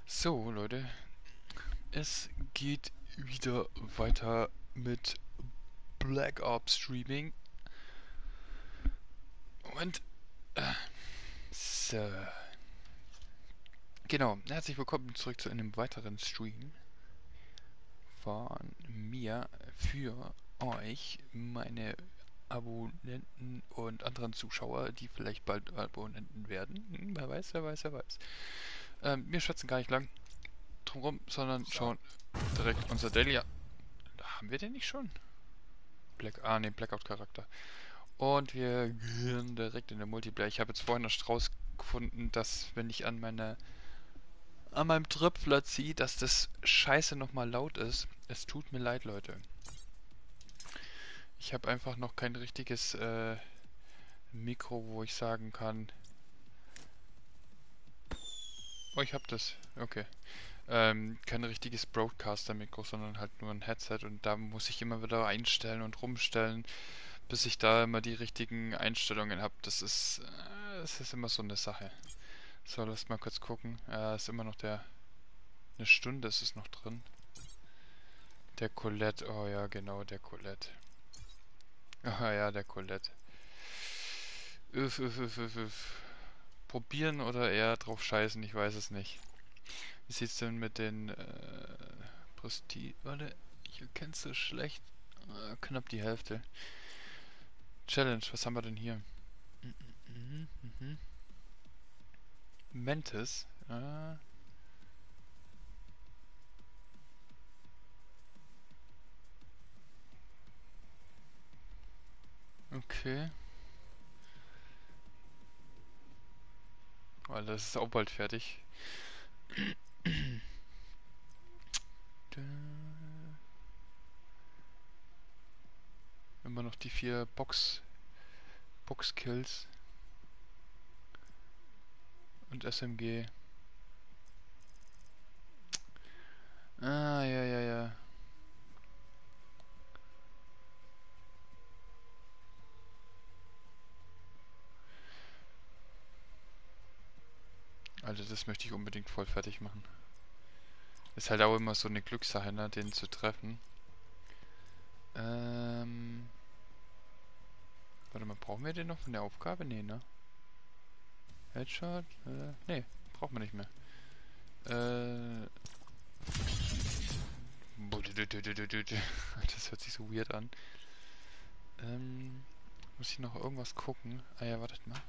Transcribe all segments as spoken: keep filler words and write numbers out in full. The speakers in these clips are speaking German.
So, Leute, es geht wieder weiter mit Black Ops Streaming. Und, äh, so, genau, herzlich willkommen zurück zu einem weiteren Stream von mir für euch, meine Abonnenten und anderen Zuschauer, die vielleicht bald Abonnenten werden. Hm, wer weiß, wer weiß, wer weiß. Ähm, wir schätzen gar nicht lang drum rum, sondern schauen direkt unser Daily. Haben wir den nicht schon? Black, ah, ne, Blackout-Charakter. Und wir gehen direkt in den Multiplayer. Ich habe jetzt vorhin erst rausgefunden, dass wenn ich an meine an meinem Tripler ziehe, dass das Scheiße nochmal laut ist. Es tut mir leid, Leute. Ich habe einfach noch kein richtiges äh, Mikro, wo ich sagen kann. Oh, ich habe das. Okay. Ähm, kein richtiges Broadcaster-Mikro, sondern halt nur ein Headset und da muss ich immer wieder einstellen und rumstellen, bis ich da immer die richtigen Einstellungen habe. Das ist, äh, das ist immer so eine Sache. So, lass mal kurz gucken. Äh, ist immer noch der. Eine Stunde ist es noch drin. Der Colette. Oh ja, genau, der Colette. Ah ja, der Colette. Üff, üff, üff, üff, üff. Probieren oder eher drauf scheißen, ich weiß es nicht. Wie sieht's denn mit den äh, Prestige. Warte, ich erkenne es so schlecht. Äh, knapp die Hälfte. Challenge, was haben wir denn hier? Mhm, mhm, mhm. Mantis. Ah, okay. Weil das ist auch bald fertig. Da, immer noch die vier Box Boxkills und S M G. Ah, ja, ja, ja. Also das möchte ich unbedingt voll fertig machen. Ist halt auch immer so eine Glückssache, ne, den zu treffen. Ähm. Warte mal, brauchen wir den noch von der Aufgabe? Nee, ne? Headshot? Äh, nee, braucht man nicht mehr. Äh. Das hört sich so weird an. Ähm. Muss ich noch irgendwas gucken? Ah ja, wartet mal.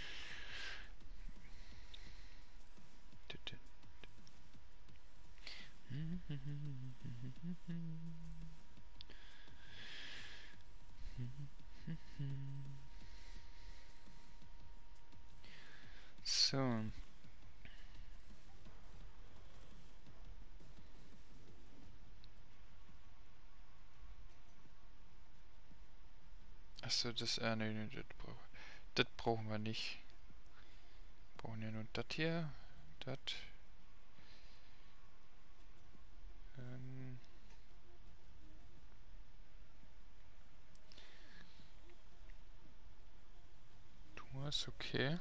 So. Achso, das, äh, nee, nee, das, brauch, das brauchen wir nicht. Wir brauchen ja nur das hier, das. Ähm, du hast okay.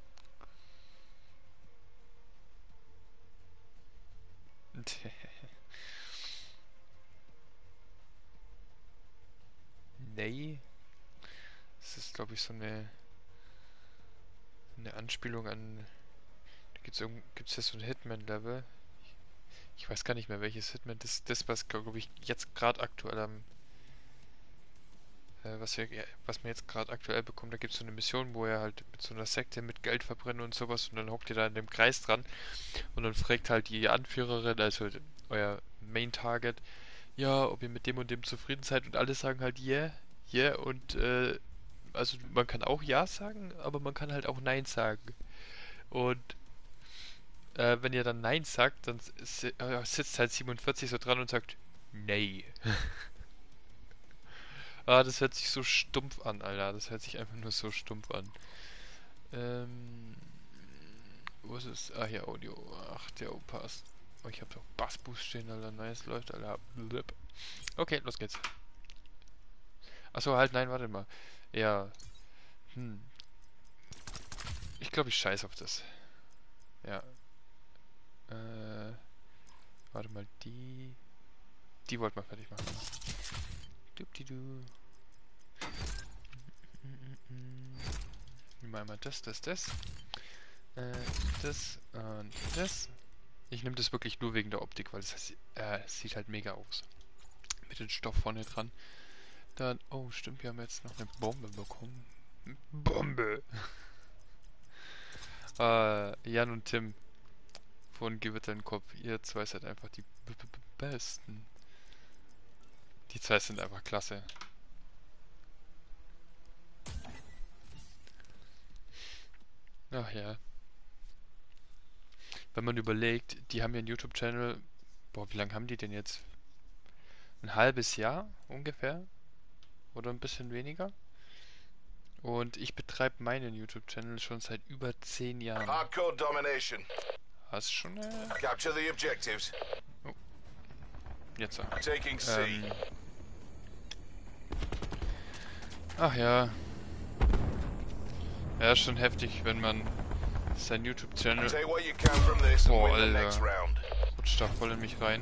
Nee. Das ist, glaube ich, so eine, eine Anspielung an. Da gibt's irgend, gibt's ja so ein Hitman-Level. Ich weiß gar nicht mehr, welches Hitman. Das, das was, glaube ich, jetzt gerade aktuell am. Äh, was, wir, ja, was man jetzt gerade aktuell bekommt, da gibt es so eine Mission, wo er halt mit so einer Sekte mit Geld verbrennen und sowas und dann hockt ihr da in dem Kreis dran und dann fragt halt die Anführerin, also euer Main Target, ja, ob ihr mit dem und dem zufrieden seid und alle sagen halt yeah, yeah und äh, also man kann auch ja sagen, aber man kann halt auch nein sagen. Und äh, wenn ihr dann nein sagt, dann si äh, sitzt halt siebenundvierzig so dran und sagt nee. Ah, das hört sich so stumpf an, Alter. Das hört sich einfach nur so stumpf an. Ähm, wo ist es? Ah, hier Audio. Ach, der O passt. Oh, ich hab doch Bassboost stehen, Alter. Nice, läuft, Alter. Blip. Okay, los geht's. Achso, halt, nein, warte mal. Ja, hm. Ich glaube, ich scheiß auf das. Ja. Äh. Warte mal, die... Die wollten wir fertig machen. Dupdidu. Nehmen wir einmal das, das, das. Äh, das und das. Ich nehme das wirklich nur wegen der Optik, weil es äh, sieht halt mega aus. Mit dem Stoff vorne dran. Dann, oh stimmt, wir haben jetzt noch eine Bombe bekommen. Bombe! äh, Jan und Tim von Gewitter im Kopf. Ihr zwei seid einfach die b -b -b Besten. Die zwei sind einfach klasse. Ach ja. Wenn man überlegt, die haben ja einen YouTube-Channel. Boah, wie lange haben die denn jetzt? Ein halbes Jahr ungefähr? Oder ein bisschen weniger? Und ich betreibe meinen YouTube-Channel schon seit über zehn Jahren. Hardcore domination. Hast schon äh Capture the objectives. Oh. Jetzt auch. Taking C. Ähm. Ach ja. Ja, ist schon heftig, wenn man sein YouTube-Channel... Take what you can from this and Boah, win the next Alter. round. Rutscht da voll in mich rein.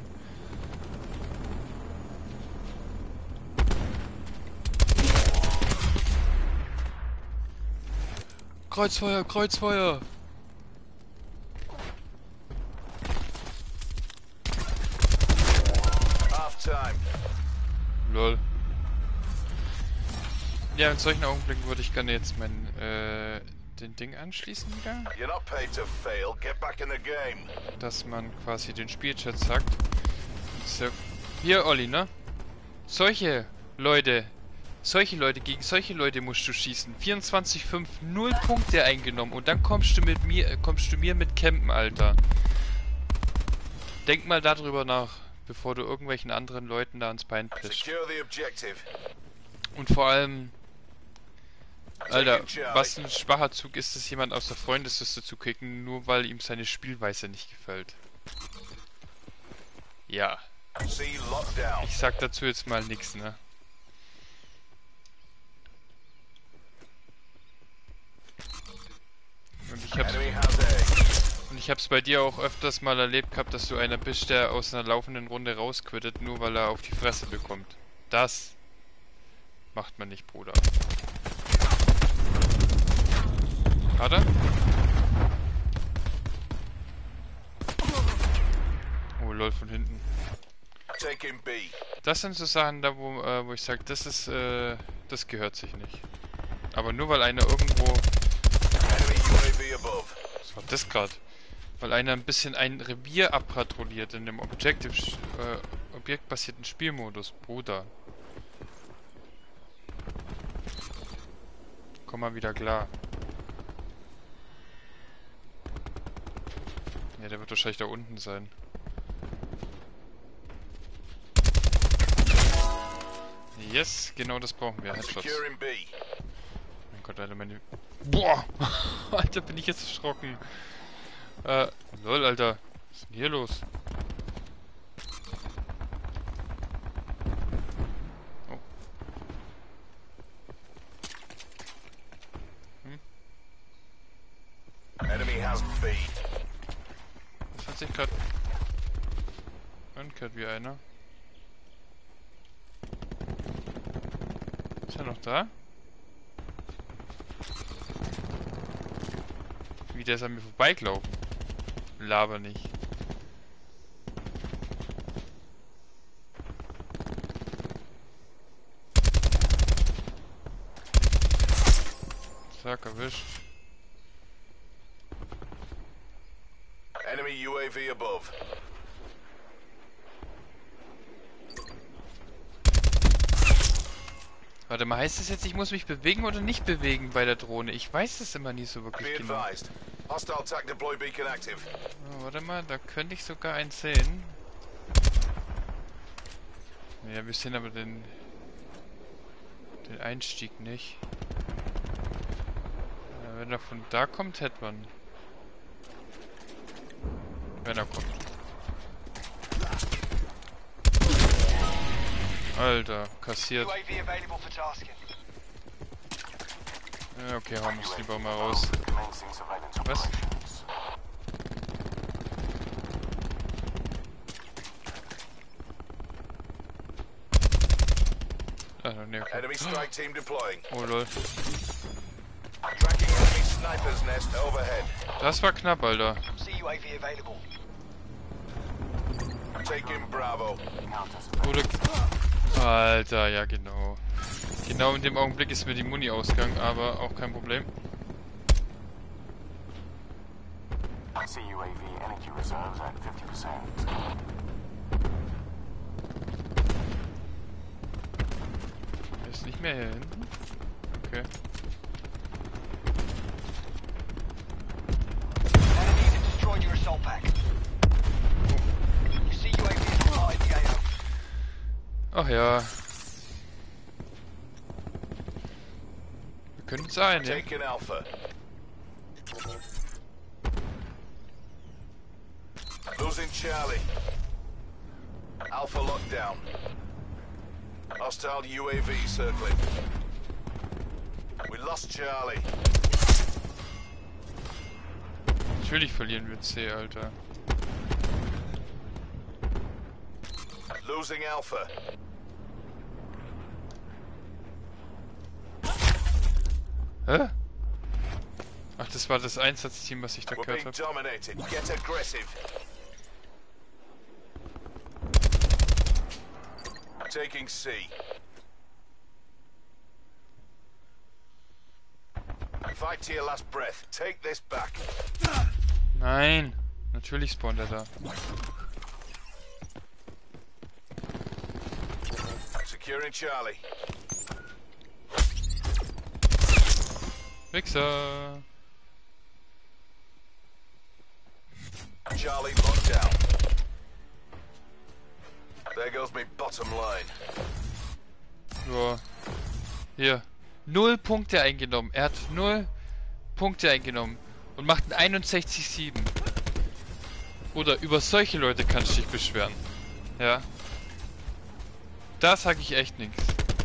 Kreuzfeuer, Kreuzfeuer! Half time. Lol. Ja, in solchen Augenblicken würde ich gerne jetzt mein, äh, den Ding anschließen wieder. You're not paid to fail. Get back in the game. Dass man quasi den Spielchat sagt. So, hier, Olli, ne? Solche Leute, solche Leute, gegen solche Leute musst du schießen. vierundzwanzig fünf, null Punkte eingenommen und dann kommst du mit mir, äh, kommst du mir mit Campen, Alter. Denk mal darüber nach, bevor du irgendwelchen anderen Leuten da ans Bein pischst. Secure the objective. Und vor allem, Alter, was ein schwacher Zug ist es, jemand aus der Freundesliste zu kicken, nur weil ihm seine Spielweise nicht gefällt. Ja. C locked down. Ich sag dazu jetzt mal nichts, ne? Und ich hab's, Enemy has A. und ich hab's bei dir auch öfters mal erlebt gehabt, dass du einer bist, der aus einer laufenden Runde rausquittet, nur weil er auf die Fresse bekommt. Das macht man nicht, Bruder. Hat er? Oh, lol, von hinten. Taking B. Das sind so Sachen da, wo, äh, wo ich sage, das ist, äh, das gehört sich nicht. Aber nur weil einer irgendwo... Enemy U A V above. Was war das gerade? Weil einer ein bisschen ein Revier abpatrouilliert in dem Objective, äh, objektbasierten Spielmodus. Bruder. Komm mal wieder klar. Ja, der wird wahrscheinlich da unten sein. Yes, genau das brauchen wir. Headshots. Securing B. Mein Gott, Alter, meine... Boah! Alter, bin ich jetzt erschrocken. Äh, lol, Alter. Was ist denn hier los? Oh. Hm? Enemy has B. Das hat sich gerade angehört wie einer. Ist er noch da? Wie der ist an mir vorbeigelaufen. Laber nicht. Zack, erwischt. Enemy U A V above. Warte mal, heißt das jetzt, ich muss mich bewegen oder nicht bewegen bei der Drohne? Ich weiß es immer nie so Be wirklich genau. advised. Hostile attack deploy beacon active. Oh, warte mal, da könnte ich sogar einen sehen. Ja, wir sehen aber den, den Einstieg nicht. Ja, wenn er von da kommt, hätte man. Wenn er kommt. Alter, kassiert. Ja, okay, hauen wir es lieber mal raus. Was? ne. Enemy strike team deploying. Oh lol. Tracking enemy sniper's nest overhead. Das war knapp, Alter. C U A V available. Taking Bravo. Wurde... Alter, ja genau. Genau in dem Augenblick ist mir die Muni ausgegangen, aber auch kein Problem. C U A V energy reserves at fifty percent. Er ist nicht mehr hier hinten. Okay. Enemies have destroyed your assault pack. Your C U A V is inside the A O. Ach ja. Wir können es einnehmen. Taking Alpha. Losing Charlie. Alpha locked down. Hostile U A V circling. We lost Charlie. Natürlich verlieren wir C, Alter. Losing Alpha. Hä? Ach, das war das Einsatzteam, was ich da We're gehört being habe. dominated. Get aggressive. Taking C. Fight to your last breath. Take this back. Nein! Natürlich spawnt er da. Securing Charlie. Wichser! Charlie locked down. There goes my bottom line. Ja. Hier. Null Punkte eingenommen. Er hat null Punkte eingenommen. Und macht ein einundsechzig sieben. Oder über solche Leute kannst du dich beschweren. Ja. Da sag ich echt nichts.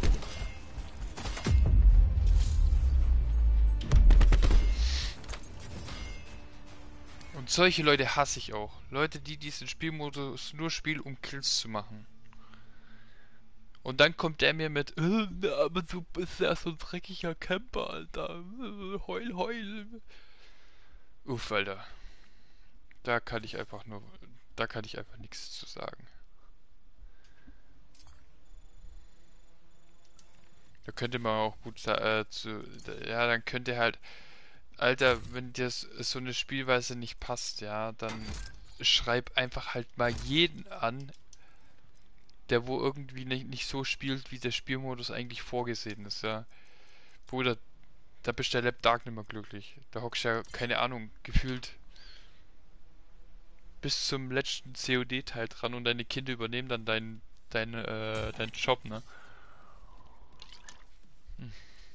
Und solche Leute hasse ich auch. Leute, die diesen Spielmodus nur spielen, um Kills zu machen. Und dann kommt der mir mit, äh, aber du bist ja so ein dreckiger Camper, Alter. Heul, heul. Uff, Alter. Da kann ich einfach nur, da kann ich einfach nichts zu sagen. Da könnte man auch gut äh, zu, ja, dann könnte halt, Alter, wenn dir so eine Spielweise nicht passt, ja, dann schreib einfach halt mal jeden an, der wo irgendwie nicht, nicht so spielt, wie der Spielmodus eigentlich vorgesehen ist, ja. Bruder, da bist der Lab Dark nicht mehr glücklich. Da hockst ja, keine Ahnung, gefühlt bis zum letzten C O D-Teil dran und deine Kinder übernehmen dann deinen dein, äh, deinen Job, ne? Hm.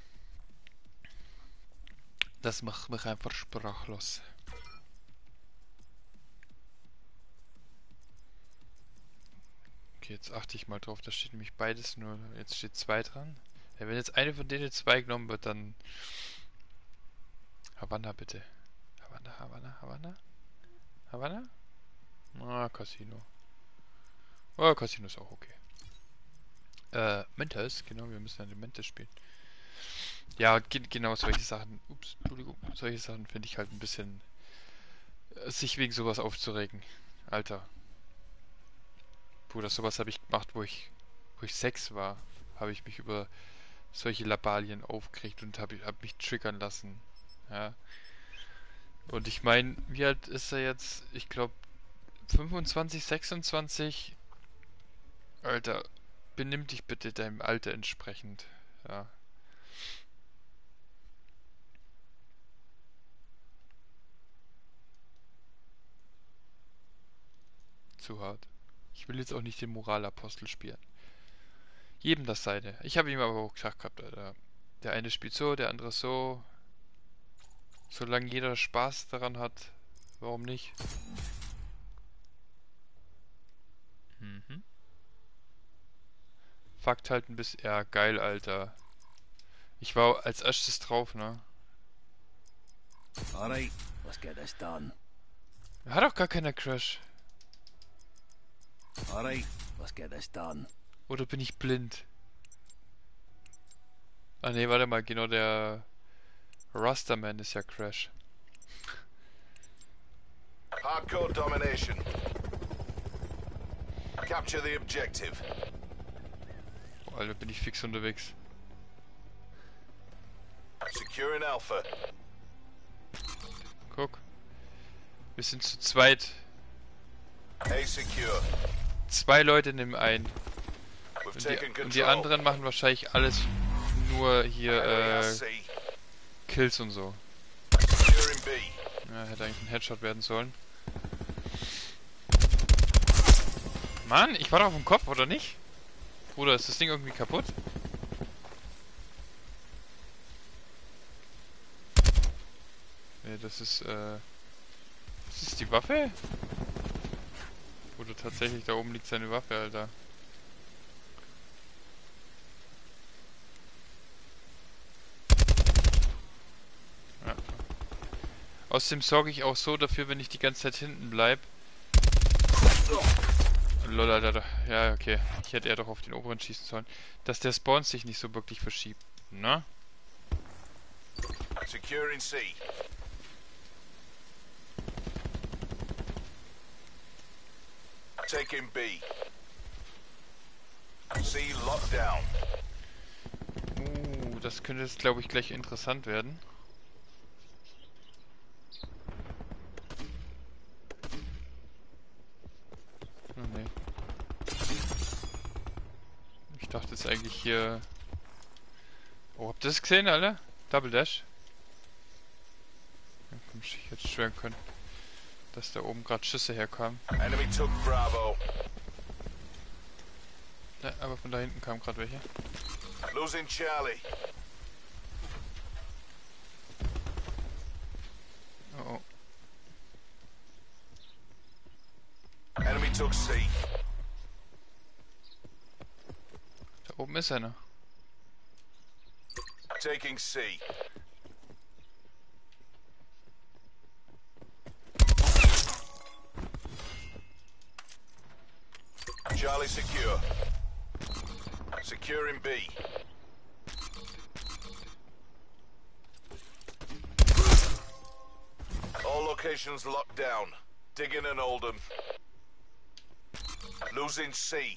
Das macht mich einfach sprachlos. Okay, jetzt achte ich mal drauf, da steht nämlich beides, nur jetzt steht zwei dran. Ja, wenn jetzt eine von denen zwei genommen wird, dann... Havanna bitte. Havanna, Havanna, Havanna? Havanna? Ah, Casino. Oh, Casino ist auch okay. Äh, Mentos, genau, wir müssen ja den Mentos spielen. Ja, ge genau solche Sachen, ups, Entschuldigung, solche Sachen finde ich halt ein bisschen... Äh, sich wegen sowas aufzuregen. Alter. Bruder, sowas habe ich gemacht, wo ich, wo ich sechs war. Habe ich mich über solche Labalien aufgeregt und habe hab mich triggern lassen. Ja. Und ich meine, wie alt ist er jetzt? Ich glaube fünfundzwanzig, sechsundzwanzig. Alter, benimm dich bitte deinem Alter entsprechend. Ja. Zu hart. Ich will jetzt auch nicht den Moralapostel spielen. Jedem das seine. Ich habe ihm aber auch gesagt gehabt, Alter. Der eine spielt so, der andere so. Solange jeder Spaß daran hat, warum nicht? Mhm. Fakt halt ein bisschen. Ja, geil, Alter. Ich war als erstes drauf, ne? Alright, let's get this done. Hat doch gar keiner Crash. Alright, let's get this done. Oder bin ich blind? Ah ne, warte mal, genau, der Rasterman ist ja Crash. Hardcore domination. Capture the objective. Oh, Alter, bin ich fix unterwegs. Securing Alpha. Guck. Wir sind zu zweit. A secure. Zwei Leute nehmen ein. We've Und taken die, und die control. anderen machen wahrscheinlich alles nur hier Enemy äh, at sea. Kills und so. Securing B. Ja, hätte eigentlich ein Headshot werden sollen. Mann, ich war doch auf dem Kopf, oder nicht? Bruder, ist das Ding irgendwie kaputt? Nee, das ist, äh... Das ist die Waffe? Oder tatsächlich, da oben liegt seine Waffe, Alter. Ja. Außerdem sorge ich auch so dafür, wenn ich die ganze Zeit hinten bleib. Lol, Alter. Ja, okay. Ich hätte eher doch auf den oberen schießen sollen. Dass der Spawn sich nicht so wirklich verschiebt. Na? Securing C. Taking B. C locked down. Uh, das könnte jetzt, glaube ich, gleich interessant werden. Oh, nee. Ich dachte jetzt eigentlich hier... Oh, habt ihr das gesehen, alle? Double Dash? Ja, komm, ich hätte schwören können, dass da oben gerade Schüsse herkamen. Enemy took Bravo. Ja, aber von da hinten kamen gerade welche. Losing Charlie. Oh, oh. Enemy took C. Da oben ist einer. Taking C. Charlie secure. Securing B. All locations locked down. Digging and hold 'em. Losing C.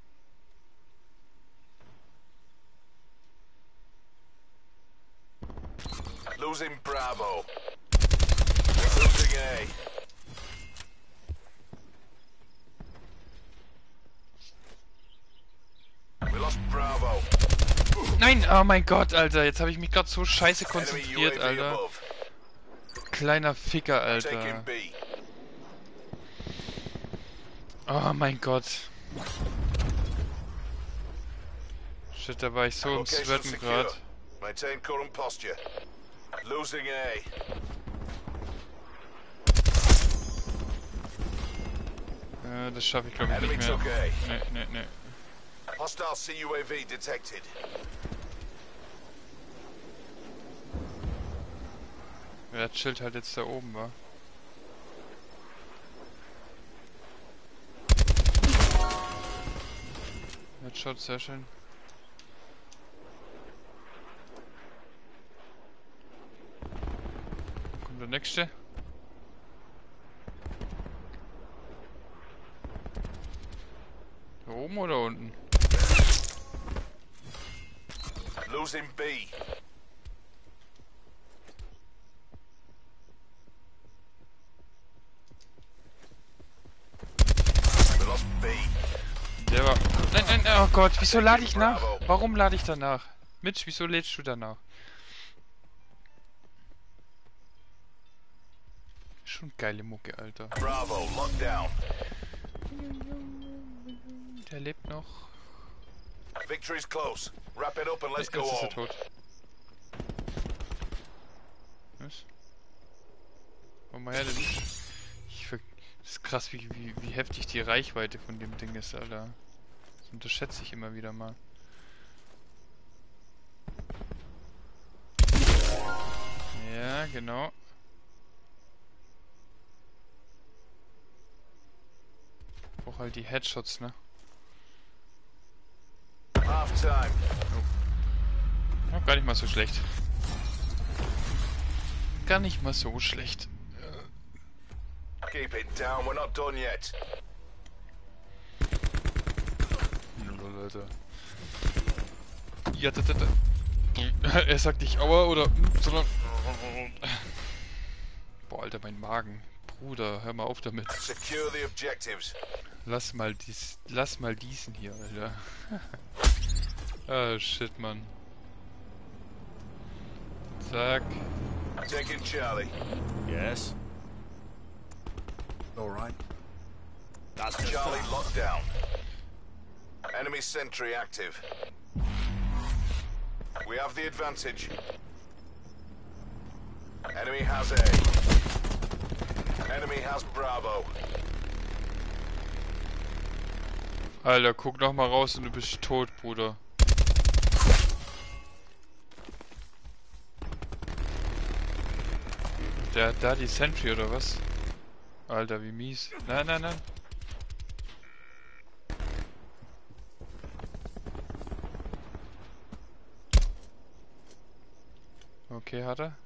Losing Bravo. Losing A. We lost Bravo. Nein! Oh mein Gott, Alter. Jetzt habe ich mich gerade so scheiße Enemy U konzentriert, A V Alter. above. Kleiner Ficker, Taking Alter. B. Oh mein Gott. Shit, da war ich so im Location Sweaten secure. gerade. Maintain current posture. Losing A. Äh, das schaffe ich glaube ich Enemy nicht mehr. took A. Nee, nee, nee. Hostile C U A V detected. Wer chillt halt jetzt da oben, wa? Headshot, sehr schön. Kommt der nächste. Da oben oder unten? Losing B. We lost B. Der war... Nein, nein, oh Gott, wieso lade ich nach? Warum lade ich danach? Mitch, wieso lädst du danach? Schon geile Mucke, Alter. Bravo, locked down. Der lebt noch. Victory's close. Wrap it up and let's Jetzt go ist er home. tot. Was? Komm mal her, das ist... Ich ver... Das ist krass, wie, wie, wie heftig die Reichweite von dem Ding ist, Alter. Das unterschätze ich immer wieder mal. Ja, genau. Ich brauch halt die Headshots, ne? Half time. Ja, gar nicht mal so schlecht. Gar nicht mal so schlecht. Keep it down, we're not done yet. Lol, Alter. Ja, da, da, da. Er sagt nicht Aua oder sondern. Boah, Alter, mein Magen. Bruder, hör mal auf damit. Secure the objectives. Lass mal dies. Lass mal diesen hier, Alter. Ah, shit, Mann. Zack. Taking Charlie. Yes. All right. That's Charlie locked down. Enemy sentry active. We have the advantage. Enemy has A. Enemy has Bravo. Alter, guck noch mal raus und du bist tot, Bruder. Der hat da die Sentry oder was? Alter, wie mies. Nein, nein, nein. Okay, hat er.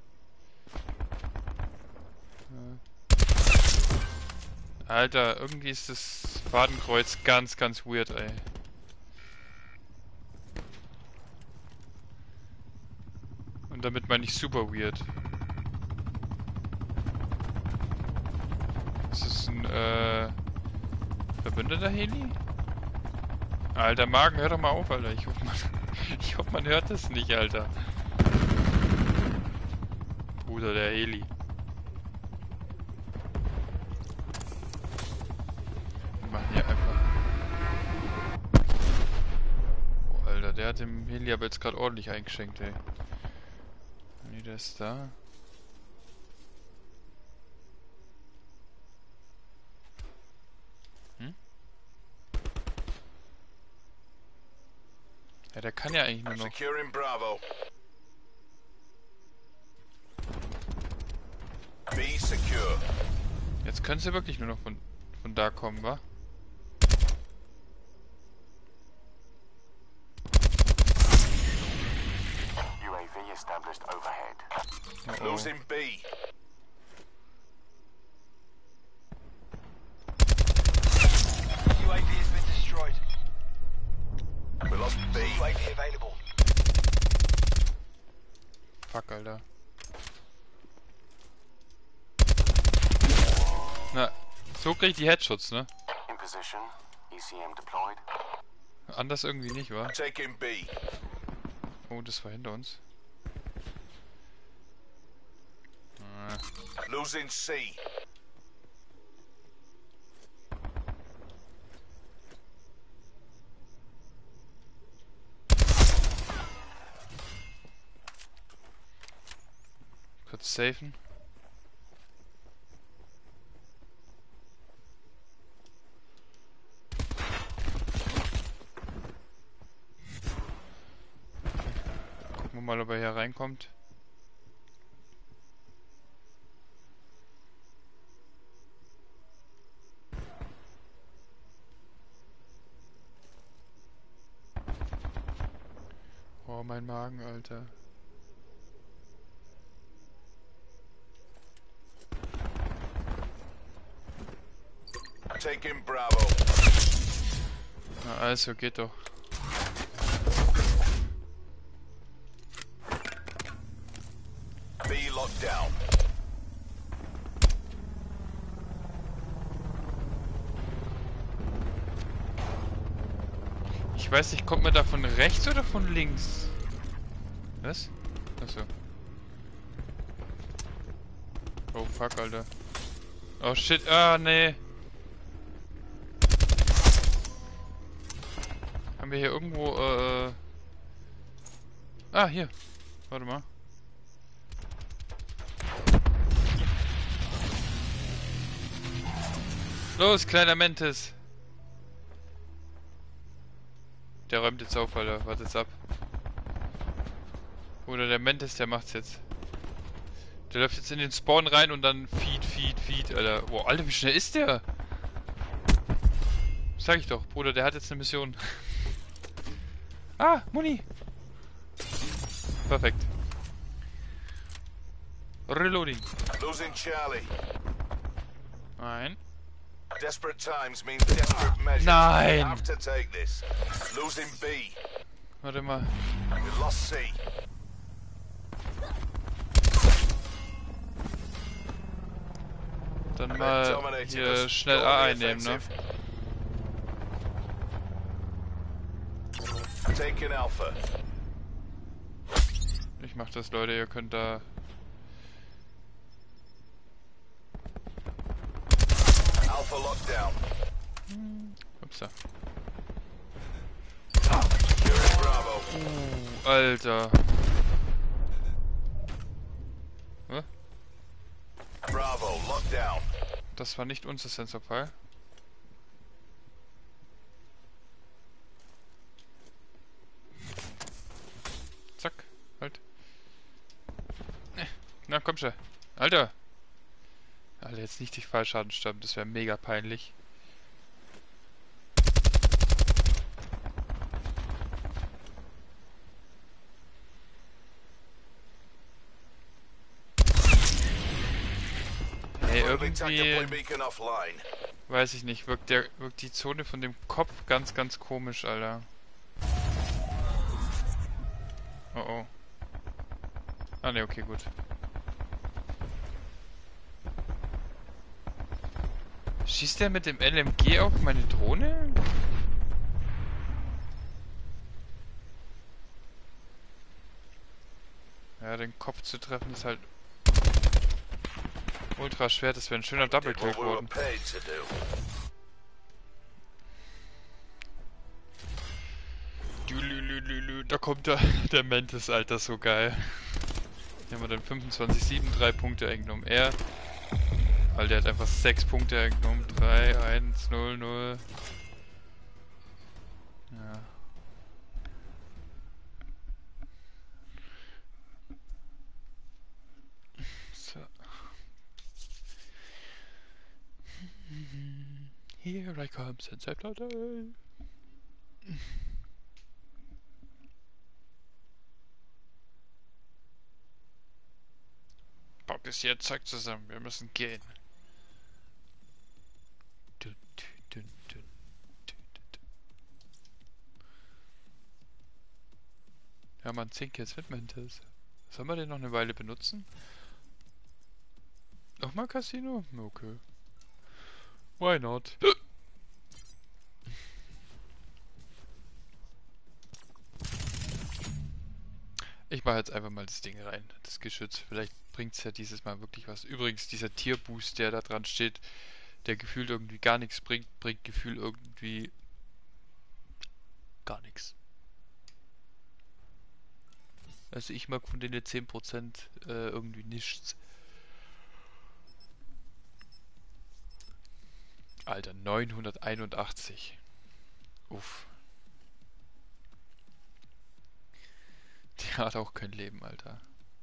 Alter, irgendwie ist das Fadenkreuz ganz, ganz weird, ey. Und damit meine ich super weird. Ist das ein, äh... verbündeter Heli? Alter, Magen, hör doch mal auf, Alter. Ich hoffe, man, ich hoffe, man hört das nicht, Alter. Bruder, der Heli. Wir machen hier einfach... Oh, Alter, der hat dem Heli aber jetzt gerade ordentlich eingeschenkt, ey. Nee, der ist da. Hm? Ja, der kann ja eigentlich nur noch... Securing Bravo. B secure. Jetzt können sie wirklich nur noch von, von da kommen, wa? U A V established overhead. Oh, oh. Losing B. U A V has been destroyed. We lost B. U A V available. Fuck, Alter. Na, so krieg ich die Headshots, ne? In position. E C M deployed. Anders irgendwie nicht, wa? Taking B. Oh, das war hinter uns. Ah. Losing C. Kurz safen. Gucken wir mal, ob er hier reinkommt. Oh, mein Magen, Alter. Taking Bravo. Na also, geht doch. B locked down. Ich weiß nicht, kommt man da von rechts oder von links? Was? Achso. Oh fuck, Alter. Oh shit, ah nee. Haben wir hier irgendwo, äh... Ah, hier. Warte mal. Los, kleiner Mantis. Der räumt jetzt auf, Alter. Warte jetzt ab. Oder der Mantis, der macht's jetzt. Der läuft jetzt in den Spawn rein und dann Feed, Feed, Feed, Alter. Boah, Alter, wie schnell ist der? Sag ich doch, Bruder, der hat jetzt eine Mission. Ah, Muni! perfekt. Reloading. Losing Charlie. Nein. Desperate times means desperate measures. Nein. We have to take this. Losing B. Warte mal. We lost C. Dann mal hier schnell A einnehmen, ne? Taking Alpha. Ich mach das, Leute, ihr könnt da... Alpha lockdown. Upsa. Securing Bravo. Uh, Alter. Hä? Bravo lockdown. Das war nicht unser Sensorfall. Zack, halt. Na, komm schon. Alter! Alter, jetzt nicht durch Fallschaden sterben, das wäre mega peinlich. Hey, irgendwie... Weiß ich nicht, wirkt, der, wirkt die Zone von dem Kopf ganz, ganz komisch, Alter. Oh oh. Ah ne, okay, gut. Schießt der mit dem L M G auf meine Drohne? Ja, den Kopf zu treffen ist halt ultra schwer. Das wäre ein schöner Double-Kill geworden. Da kommt der, der Mantis, Alter, so geil. Hier haben wir dann fünfundzwanzig sieben, drei Punkte eingenommen. Er, weil der hat einfach sechs Punkte eingenommen. drei, eins, null, null. Ja. So. Here I come, Sensei Platte. Bock ist hier, zack, zusammen. Wir müssen gehen. Dun, dun, dun, dun, dun. Ja, man, zehn Kills mit Mantis. Sollen wir den noch eine Weile benutzen? Nochmal Casino? Okay. Why not? Ich mache jetzt einfach mal das Ding rein, das Geschütz. Vielleicht bringt es ja dieses Mal wirklich was. Übrigens, dieser Tierboost, der da dran steht, der gefühlt irgendwie gar nichts bringt, bringt gefühlt irgendwie gar nichts. Also ich mag von denen zehn Prozent äh, irgendwie nichts. Alter, neunhunderteinundachtzig. Uff. Der hat auch kein Leben, Alter.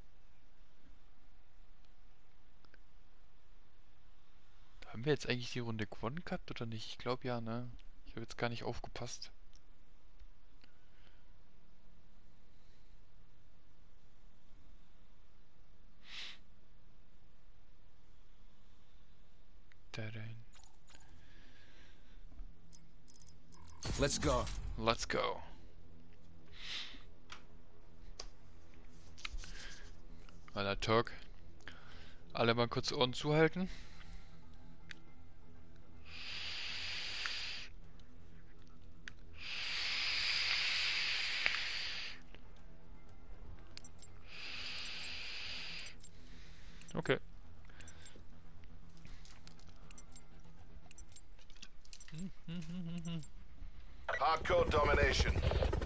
Haben wir jetzt eigentlich die Runde gewonnen gehabt oder nicht? Ich glaube ja, ne? Ich habe jetzt gar nicht aufgepasst. Da rein. Let's go. Let's go. Alter Turk. Alle mal kurz Ohren zuhalten. Okay. Hardcore domination.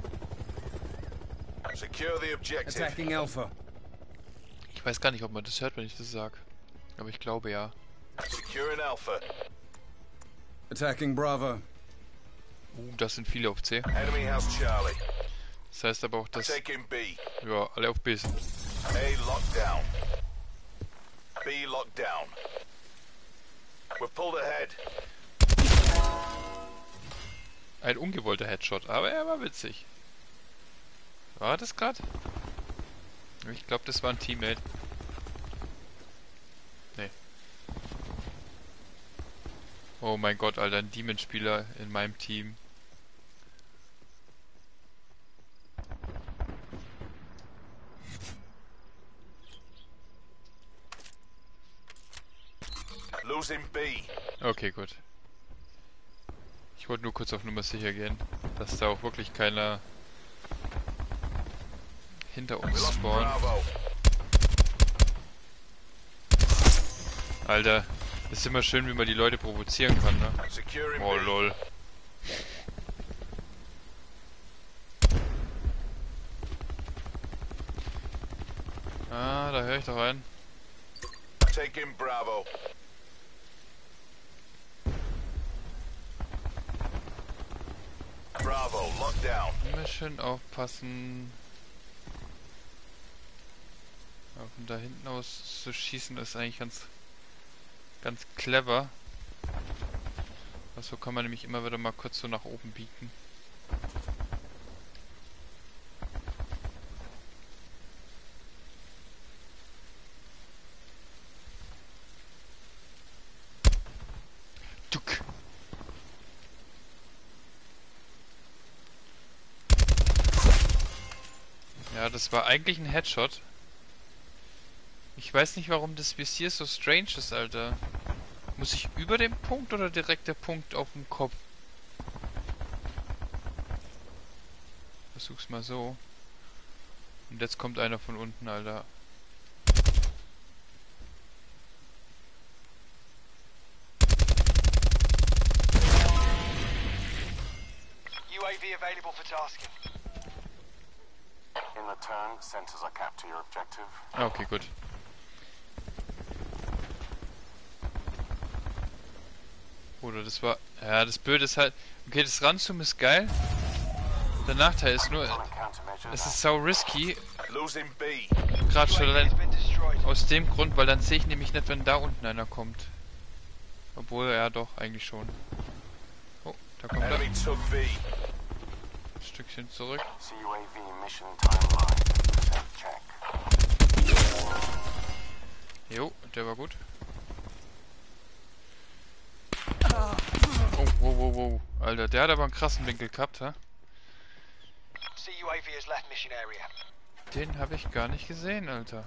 Secure the objective. Attacking Alpha. Ich weiß gar nicht, ob man das hört, wenn ich das sage. Aber ich glaube ja. Securing Alpha. Attacking Bravo. Uh, das sind viele auf C. Enemy has Charlie. Das heißt aber auch, dass... Taking B. Ja, alle auf B sind. A locked down. B locked down. We're pulled ahead. Ein ungewollter Headshot, aber er war witzig. War das gerade? Ich glaube, das war ein Teammate. Nee. Oh mein Gott, Alter, ein Demon-Spieler in meinem Team. Losing B. Okay, gut. Ich wollte nur kurz auf Nummer sicher gehen, dass da auch wirklich keiner hinter We uns lost spawnt. Bravo. Alter, ist immer schön, wie man die Leute provozieren kann, ne? Securing Oh B. lol. Ah, da höre ich doch einen. Taking Bravo. Bravo, locked down. Immer schön aufpassen. Auf von da hinten aus zu schießen ist eigentlich ganz ganz clever. So kann man nämlich immer wieder mal kurz so nach oben biegen. Duck. Ja, das war eigentlich ein Headshot. Ich weiß nicht, warum das Visier so strange ist, Alter. Muss ich über dem Punkt oder direkt der Punkt auf dem Kopf? Versuch's mal so. Und jetzt kommt einer von unten, Alter. U A V available for tasking. In return, sensors are capped to your objective. Ah, okay, gut. Oder das war... Ja, das Blöde ist halt... Okay, das Ranzoomen ist geil. Der Nachteil ist nur... Es ist sau risky. Losing B. Gerade schon U A V allein has been destroyed. aus dem Grund, weil dann sehe ich nämlich nicht, wenn da unten einer kommt. Obwohl, ja doch, eigentlich schon. Oh, da kommt er. Enemy took B. Ein Stückchen zurück. C U A V mission timeline. Check. Jo, der war gut. Oh, wow, wow, wow. Alter, der hat aber einen krassen Winkel gehabt, ha? C U A V has left mission area. Den habe ich gar nicht gesehen, Alter.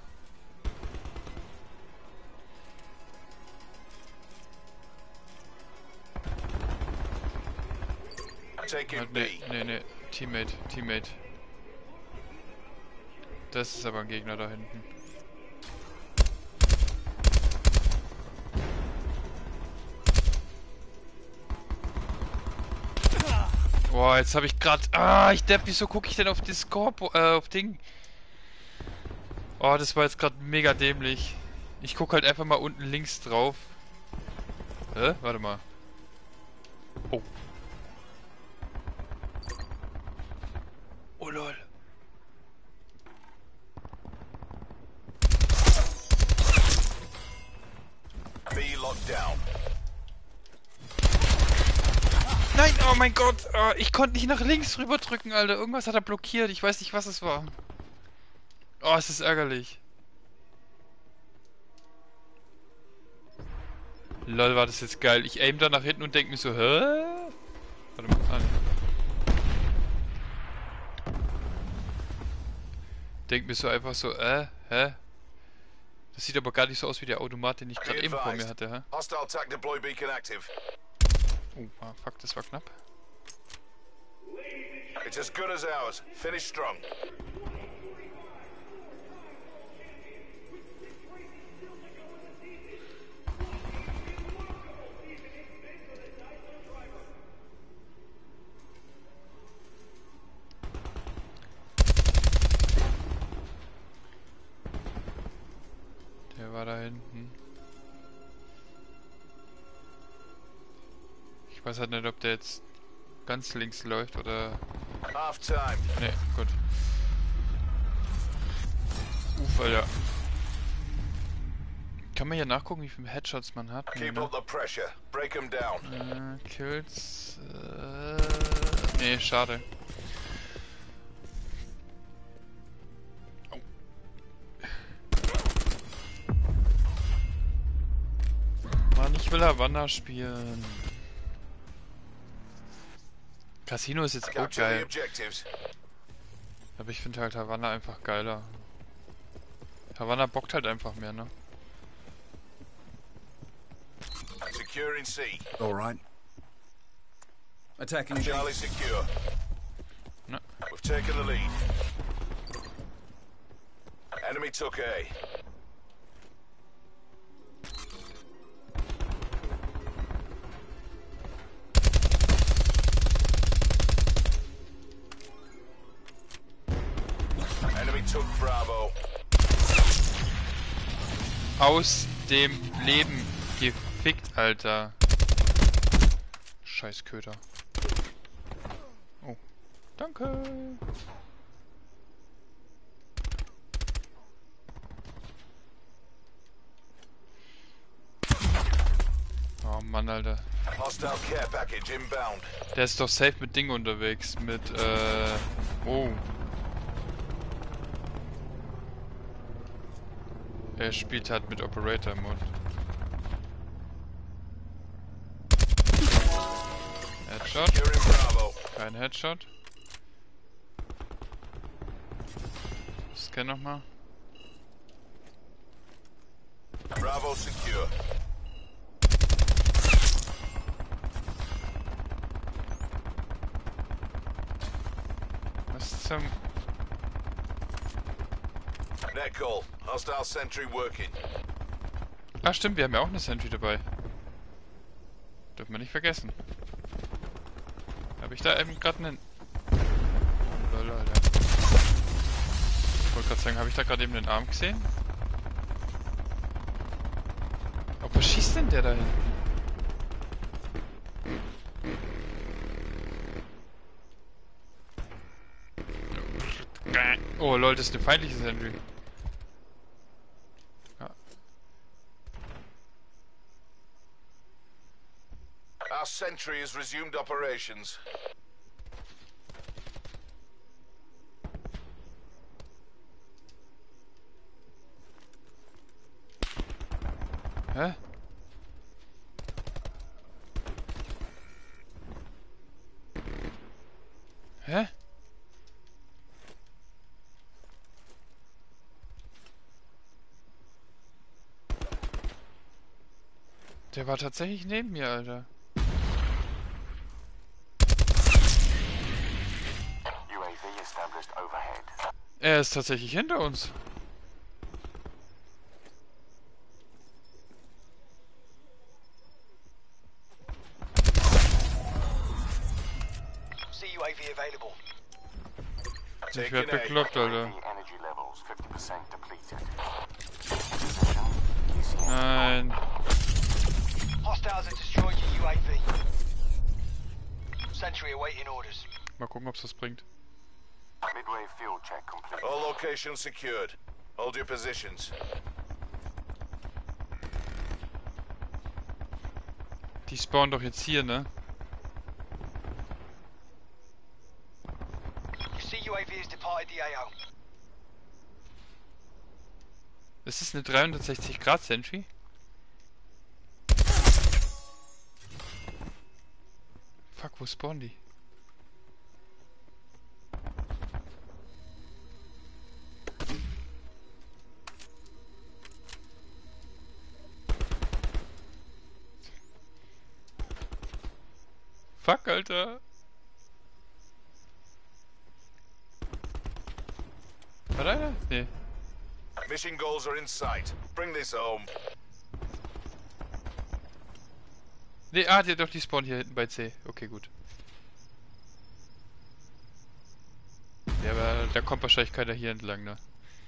Taking Ah, B. nee, nee, nee. Teammate, Teammate. Das ist aber ein Gegner da hinten. Boah, jetzt habe ich gerade... Ah, ich depp, wieso gucke ich denn auf das Korpo... Äh, auf Ding? Oh, das war jetzt gerade mega dämlich. Ich gucke halt einfach mal unten links drauf. Hä? Warte mal. Oh. Oh lol. B locked down. Nein, oh mein Gott. Oh, ich konnte nicht nach links rüber drücken, Alter. Irgendwas hat er blockiert. Ich weiß nicht, was es war. Oh, es ist ärgerlich. Lol, war das jetzt geil. Ich aim da nach hinten und denke mir so, hä? Warte mal an. Denk mir so einfach so, äh, hä? Das sieht aber gar nicht so aus wie der Automat, den ich gerade Be eben vor mir advised. hatte, hä? Hostile T A C deploy beacon active. Oh, ah, fuck, das war knapp. It's as good as ours. Finish strong. Der war da hinten. Ich weiß halt nicht, ob der jetzt ganz links läuft oder... Half time. Ne, gut. Uff, Alter. Kann man hier nachgucken, wie viele Headshots man hat? Nee, Keep ne? up the pressure. Break them down. Äh, Kills... Äh... Nee, schade. Oh. Ich will Havanna spielen. Casino ist jetzt auch Capture the geil. objectives. Aber ich finde halt Havanna einfach geiler. Havanna bockt halt einfach mehr, ne? Securing C. All right. Attacking B. Charlie secure. No. We've taken the lead. Enemy took A. Enemy took Bravo. Aus dem Leben gefickt, Alter. Scheiß Köter. Oh. Danke. Oh Mann, Alter. Hostile care package inbound. Der ist doch safe mit Ding unterwegs. Mit, äh... Oh. Er spielt halt mit Operator Mode. Headshot. Securing Bravo. Kein Headshot. Scan nochmal. Bravo secure. Was zum... Net call. Hostile sentry working. Ah stimmt, wir haben ja auch eine Sentry dabei. Dürfen wir nicht vergessen. Habe ich da eben gerade einen... Lol, Alter. Ich wollte gerade sagen, habe ich da gerade eben den Arm gesehen? Oh, was schießt denn der da hinten? Oh lol, das ist eine feindliche Sentry. Ja. Our sentry has resumed operations. Hä? Hä? Der war tatsächlich neben mir, Alter. U A V established overhead. Er ist tatsächlich hinter uns. See U A V available. Ich Taking werd A. bekloppt, Alter. U A V energy levels fifty percent depleted. Position, E C M. Nein. Hostiles have destroyed your U A V. Sentry awaiting orders. Mal gucken, ob's was bringt. Midway field check complete. All locations secured. Hold your positions. Die spawnen doch jetzt hier, ne? Your C U A V has departed the A O. Ist das eine dreihundertsechzig Grad Sentry? Fuck, wo spawnen die? Fuck, Alter. War da einer? Nee. Mission goals are in sight. Bring this home. Nee, ah, die, doch, die spawnen hier hinten bei C. Okay, gut. Ja, aber da kommt wahrscheinlich keiner hier entlang, ne?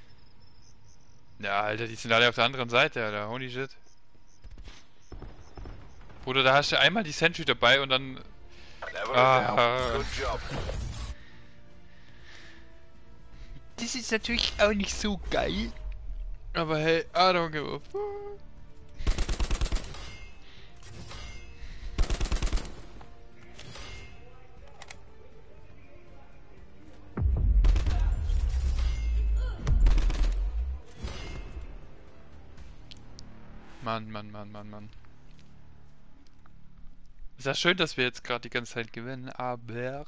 Ja, Alter, die sind alle auf der anderen Seite, Alter. Holy shit. Bruder, da hast du einmal die Sentry dabei und dann... Never Ah. a doubt. Good job. Das ist natürlich auch nicht so geil. Aber hey, I don't give a fuck. Mann, Mann, Mann, Mann, Mann. Ist ja schön, dass wir jetzt gerade die ganze Zeit gewinnen, aber...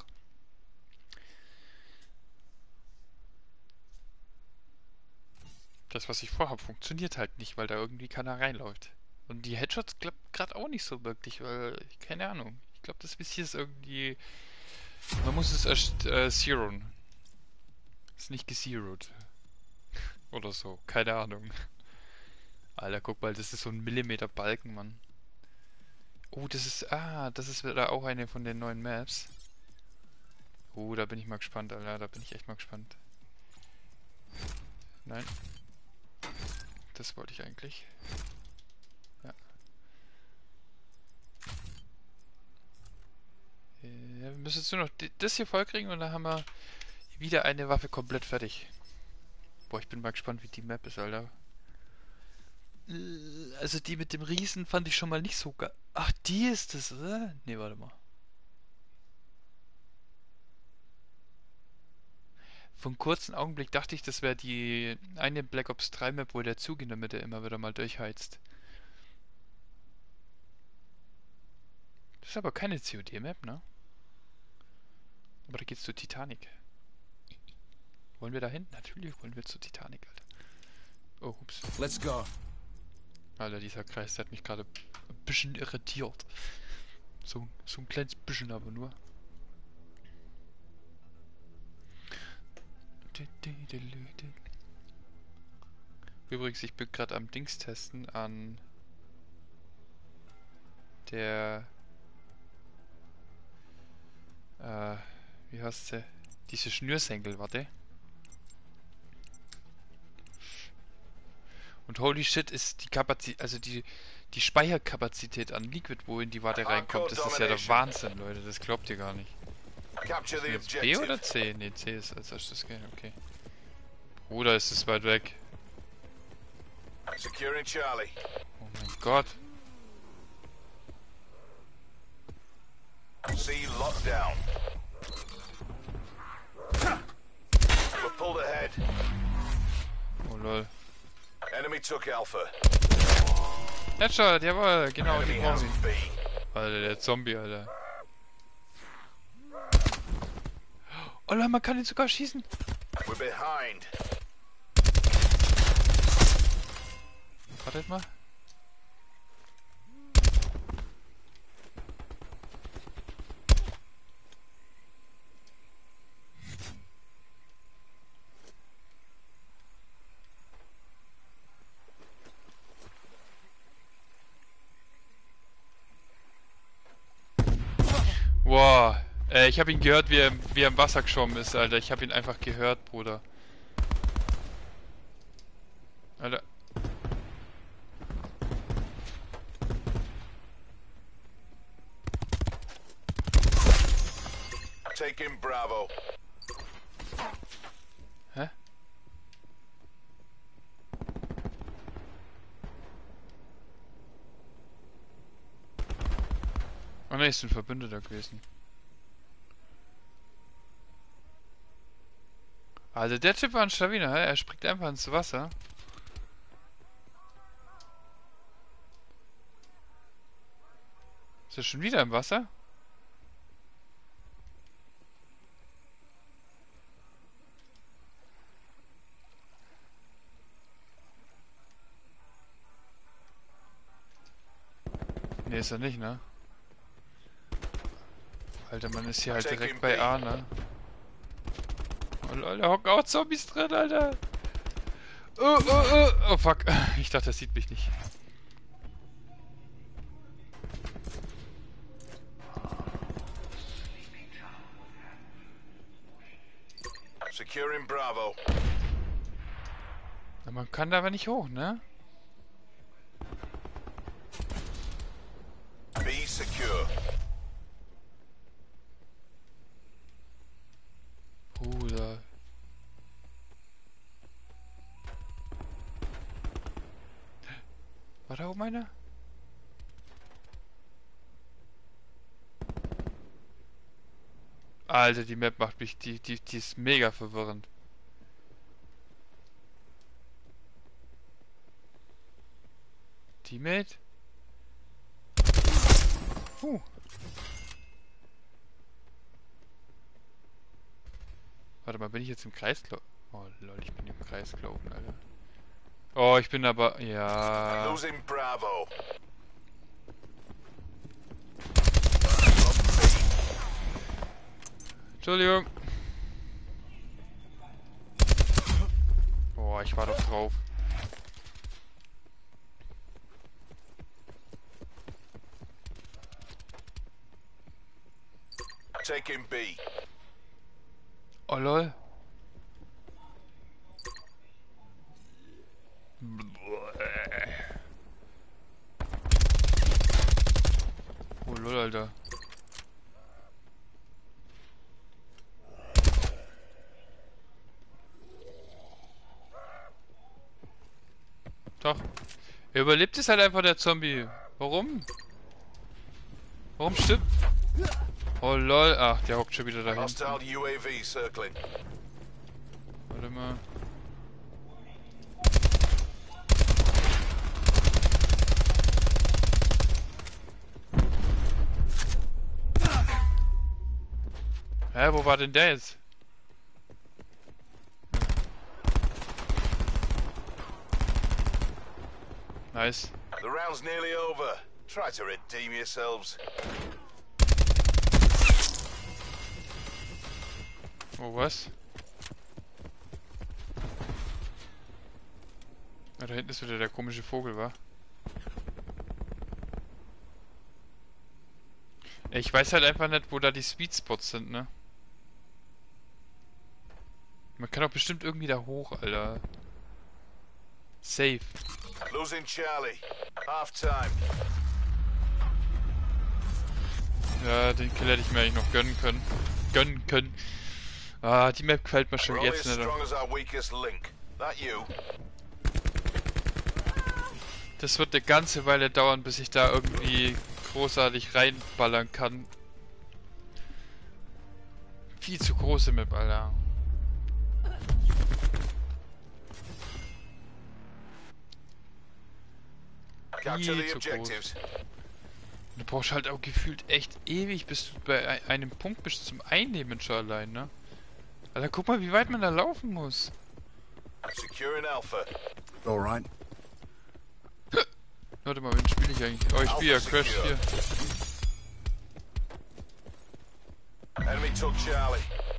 Das, was ich vorhabe, funktioniert halt nicht, weil da irgendwie keiner reinläuft. Und die Headshots klappt gerade auch nicht so wirklich, weil... Keine Ahnung. Ich glaube, das Visier ist irgendwie... Man muss es erst äh, zeroen. Ist nicht gezeroed. Oder so. Keine Ahnung. Alter, guck mal, das ist so ein Millimeter Balken, Mann. Oh, das ist... Ah, das ist wieder auch eine von den neuen Maps. Oh, da bin ich mal gespannt, Alter. Da bin ich echt mal gespannt. Nein. Das wollte ich eigentlich. Ja. Äh, wir müssen jetzt nur noch das hier vollkriegen und dann haben wir wieder eine Waffe komplett fertig. Boah, ich bin mal gespannt, wie die Map ist, Alter. Äh, Also die mit dem Riesen fand ich schon mal nicht so geil. Ach, die ist es, oder? Nee, warte mal. Für einen kurzen Augenblick dachte ich, das wäre die eine Black Ops drei Map, wo der Zug in der Mitte immer wieder mal durchheizt. Das ist aber keine C O D-Map, ne? Aber da geht's zur Titanic. Wollen wir da hin? Natürlich wollen wir zur Titanic, Alter. Oh, ups. Let's go. Alter, dieser Kreis, der hat mich gerade ein bisschen irritiert. So, so ein kleines bisschen aber nur. Übrigens, ich bin gerade am Dings testen an der äh, wie heißt sie? Diese Schnürsenkel, warte. Und holy shit ist die Kapazität, also die die Speicherkapazität an Liquid, wo in die Warte reinkommt, das ist ja der Wahnsinn, Leute, das glaubt ihr gar nicht. Capture the Ist B oder objective. C? Ne, C ist als erstes gehen, okay. Bruder, ist es weit weg. Securing Charlie. Oh mein Gott. C locked down. We're pulled ahead. Oh lol. Enemy took Alpha. Headshot, jawohl, genau, die Enemy brauchen has wir. B. Alter, der Zombie, Alter. Oh lol, man kann ihn sogar schießen. We're behind. Wartet mal. Wow. Äh, ich habe ihn gehört, wie er, wie er im Wasser geschwommen ist, Alter. Ich habe ihn einfach gehört, Bruder. Alter. Taking Bravo. Hä? Oh ne, ist ein Verbündeter gewesen. Also der Typ war ein Schlawiner, hä? Er springt einfach ins Wasser. Ist er schon wieder im Wasser? Ne, ist er nicht, ne? Alter, man ist hier halt direkt bei A, ne? Oh lol, da hocken auch Zombies drin, Alter! Oh, oh, oh! Oh fuck! Ich dachte, das sieht mich nicht. Securing Bravo. Na, man kann da aber nicht hoch, ne? B secure. Bruder. War da oben einer? Alter, die Map macht mich, die, die, die ist mega verwirrend. Teammate? Uh, Warte mal, bin ich jetzt im Kreis gelaufen? Oh lol, ich bin im Kreis gelaufen, Alter. Oh, ich bin aber... Ja... Losing Bravo. Entschuldigung. Boah, ich war doch drauf. Taking B. Oh lol. Oh lol, Alter. Doch. Er überlebt es halt einfach, der Zombie. Warum? Warum stimmt? Oh lol. Ach, der hockt schon wieder da hinten. Hostile U A V circling. Warte mal. Hä, wo war denn der jetzt? Nice. The round's nearly over. Try to redeem yourselves. Oh, was? Ah, da hinten ist wieder der komische Vogel, wa? Ich weiß halt einfach nicht, wo da die Sweet Spots sind, ne? Man kann doch bestimmt irgendwie da hoch, Alter. Safe. Losing Charlie. Half time. Ja, den Kill hätte ich mir eigentlich noch gönnen können. Gönnen können. Ah, die Map gefällt mir schon We're only jetzt as nicht. strong as our weakest link. That you? Das wird eine ganze Weile dauern, bis ich da irgendwie großartig reinballern kann. Viel zu große Map, Alter. Capture the Viel zu groß. objectives. Du brauchst halt auch gefühlt echt ewig, bis du bei ei- einem Punkt bist zum Einnehmen schon allein, ne? Alter, guck mal, wie weit man da laufen muss. Securing Alpha. All right. Warte mal, wen spiele ich eigentlich? Oh, ich spiele ja Crash vier. Enemy took Charlie.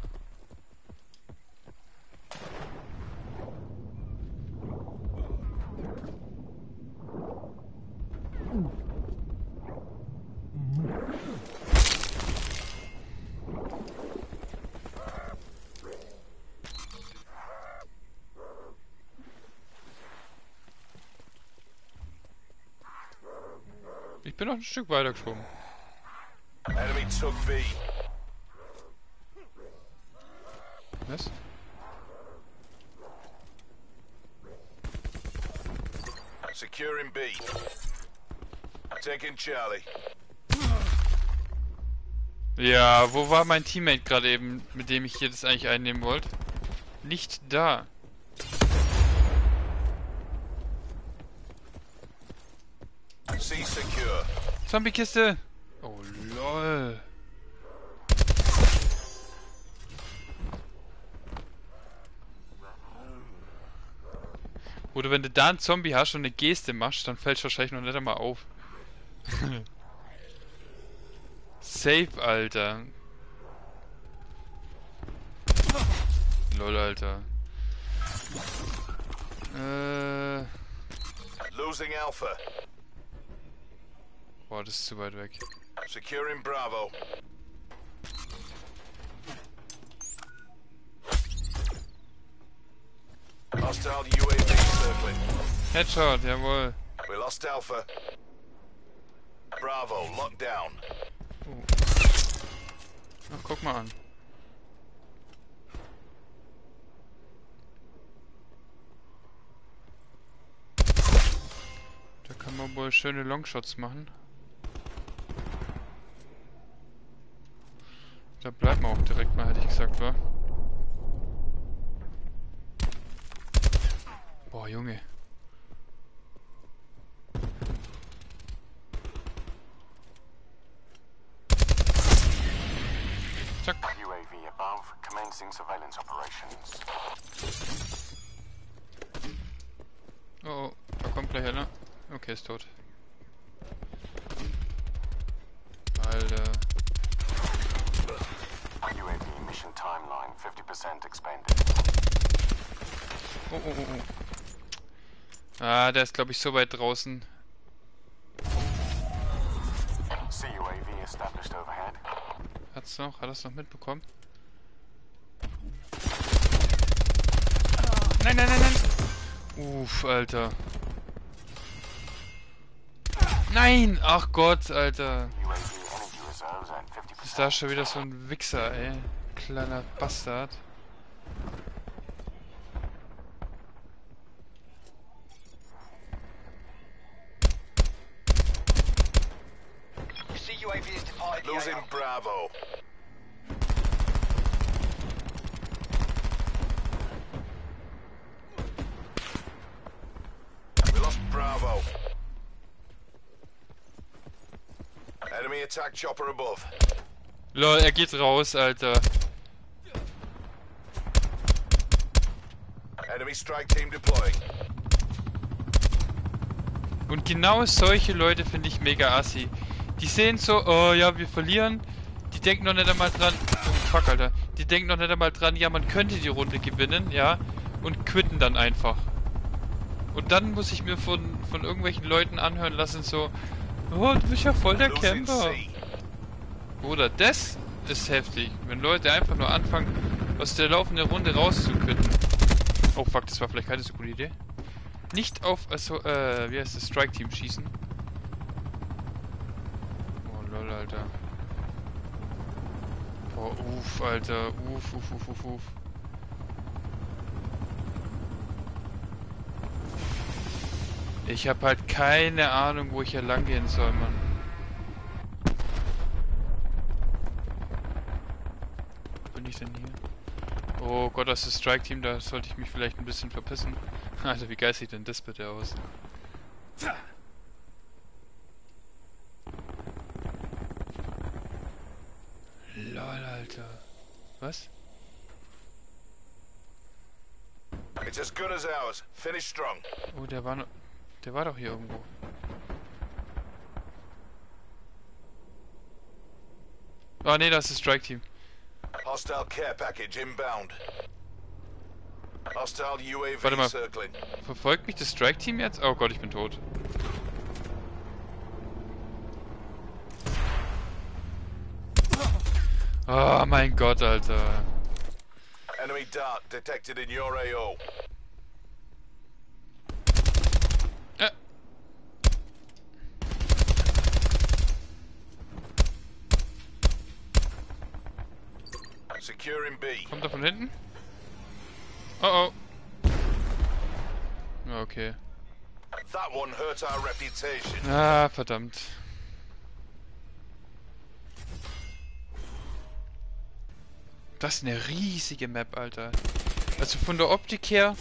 Ich bin noch ein Stück weiter gesprungen. Enemy took B. Was? Securing B. Taking Charlie. Ja, wo war mein Teammate gerade eben, mit dem ich hier das eigentlich einnehmen wollte? Nicht da. C secure. Zombie-Kiste! Oh lol. Oder wenn du da einen Zombie hast und eine Geste machst, dann fällst du wahrscheinlich noch nicht einmal auf. Safe, Alter. Lol, Alter. Äh. Losing Alpha. Boah, das ist zu weit weg. Securing Bravo. Hostile U A V circling. Headshot, jawohl. We lost Alpha. Bravo, locked down. Ach, guck mal an. Da kann man wohl schöne Longshots machen. Da bleiben wir auch direkt mal, hätte ich gesagt, wa? Boah, Junge. Zack. U A V V above, commencing surveillance operations. Oh, oh, da kommt gleich einer. Okay, ist tot. Alter. U A V mission timeline fifty percent expanded. Oh, oh, oh, oh. Ah, der ist glaube ich so weit draußen. C U A V established overhead. Hat's noch? Hat er's noch mitbekommen? Nein, nein, nein, nein! Uff, Alter. Nein! Ach Gott, Alter. U A V energy reserves at fifty Ist percent. da schon wieder so ein Wichser, ey. Kleiner Bastard. C U A V is departed the Losing A O. Bravo. We lost Bravo. Enemy attack chopper above. Lol, er geht raus, Alter. Enemy strike team deploying. Und genau solche Leute finde ich mega assi. Die sehen so, oh ja, wir verlieren. Die denken noch nicht einmal dran. Oh fuck, Alter. Die denken noch nicht einmal dran, ja, man könnte die Runde gewinnen, ja. Und quitten dann einfach. Und dann muss ich mir von, von irgendwelchen Leuten anhören lassen, so, oh, du bist ja voll der Losing Camper. C. Oder das ist heftig. Wenn Leute einfach nur anfangen, aus der laufenden Runde rauszuquitten. Oh fuck, das war vielleicht keine so gute Idee. Nicht auf, also, äh, wie heißt das, Strike-Team schießen. Oh lol, Alter. Boah, uff, Alter. Uff, uff, uff, uff, uff. Ich hab halt keine Ahnung, wo ich hier lang gehen soll, Mann. Wo bin ich denn hier? Oh Gott, das ist das Strike-Team, da sollte ich mich vielleicht ein bisschen verpissen. Also, wie geil sieht denn das bitte aus? Lol, Alter. Was? It's as good as ours. Finish strong. Oh, der war noch... Der war doch hier irgendwo. Ah, nee, das ist das Strike-Team. Hostile care package inbound. Hostile U A Warte V mal. circling. Verfolgt mich das Strike-Team jetzt? Oh Gott, ich bin tot. Oh mein Gott, Alter. Enemy dart detected in your A O. Äh. Securing B. Kommt er von hinten? Oh oh. Okay. That one hurt our reputation. Ah, verdammt. Das ist eine riesige Map, Alter. Also von der Optik her...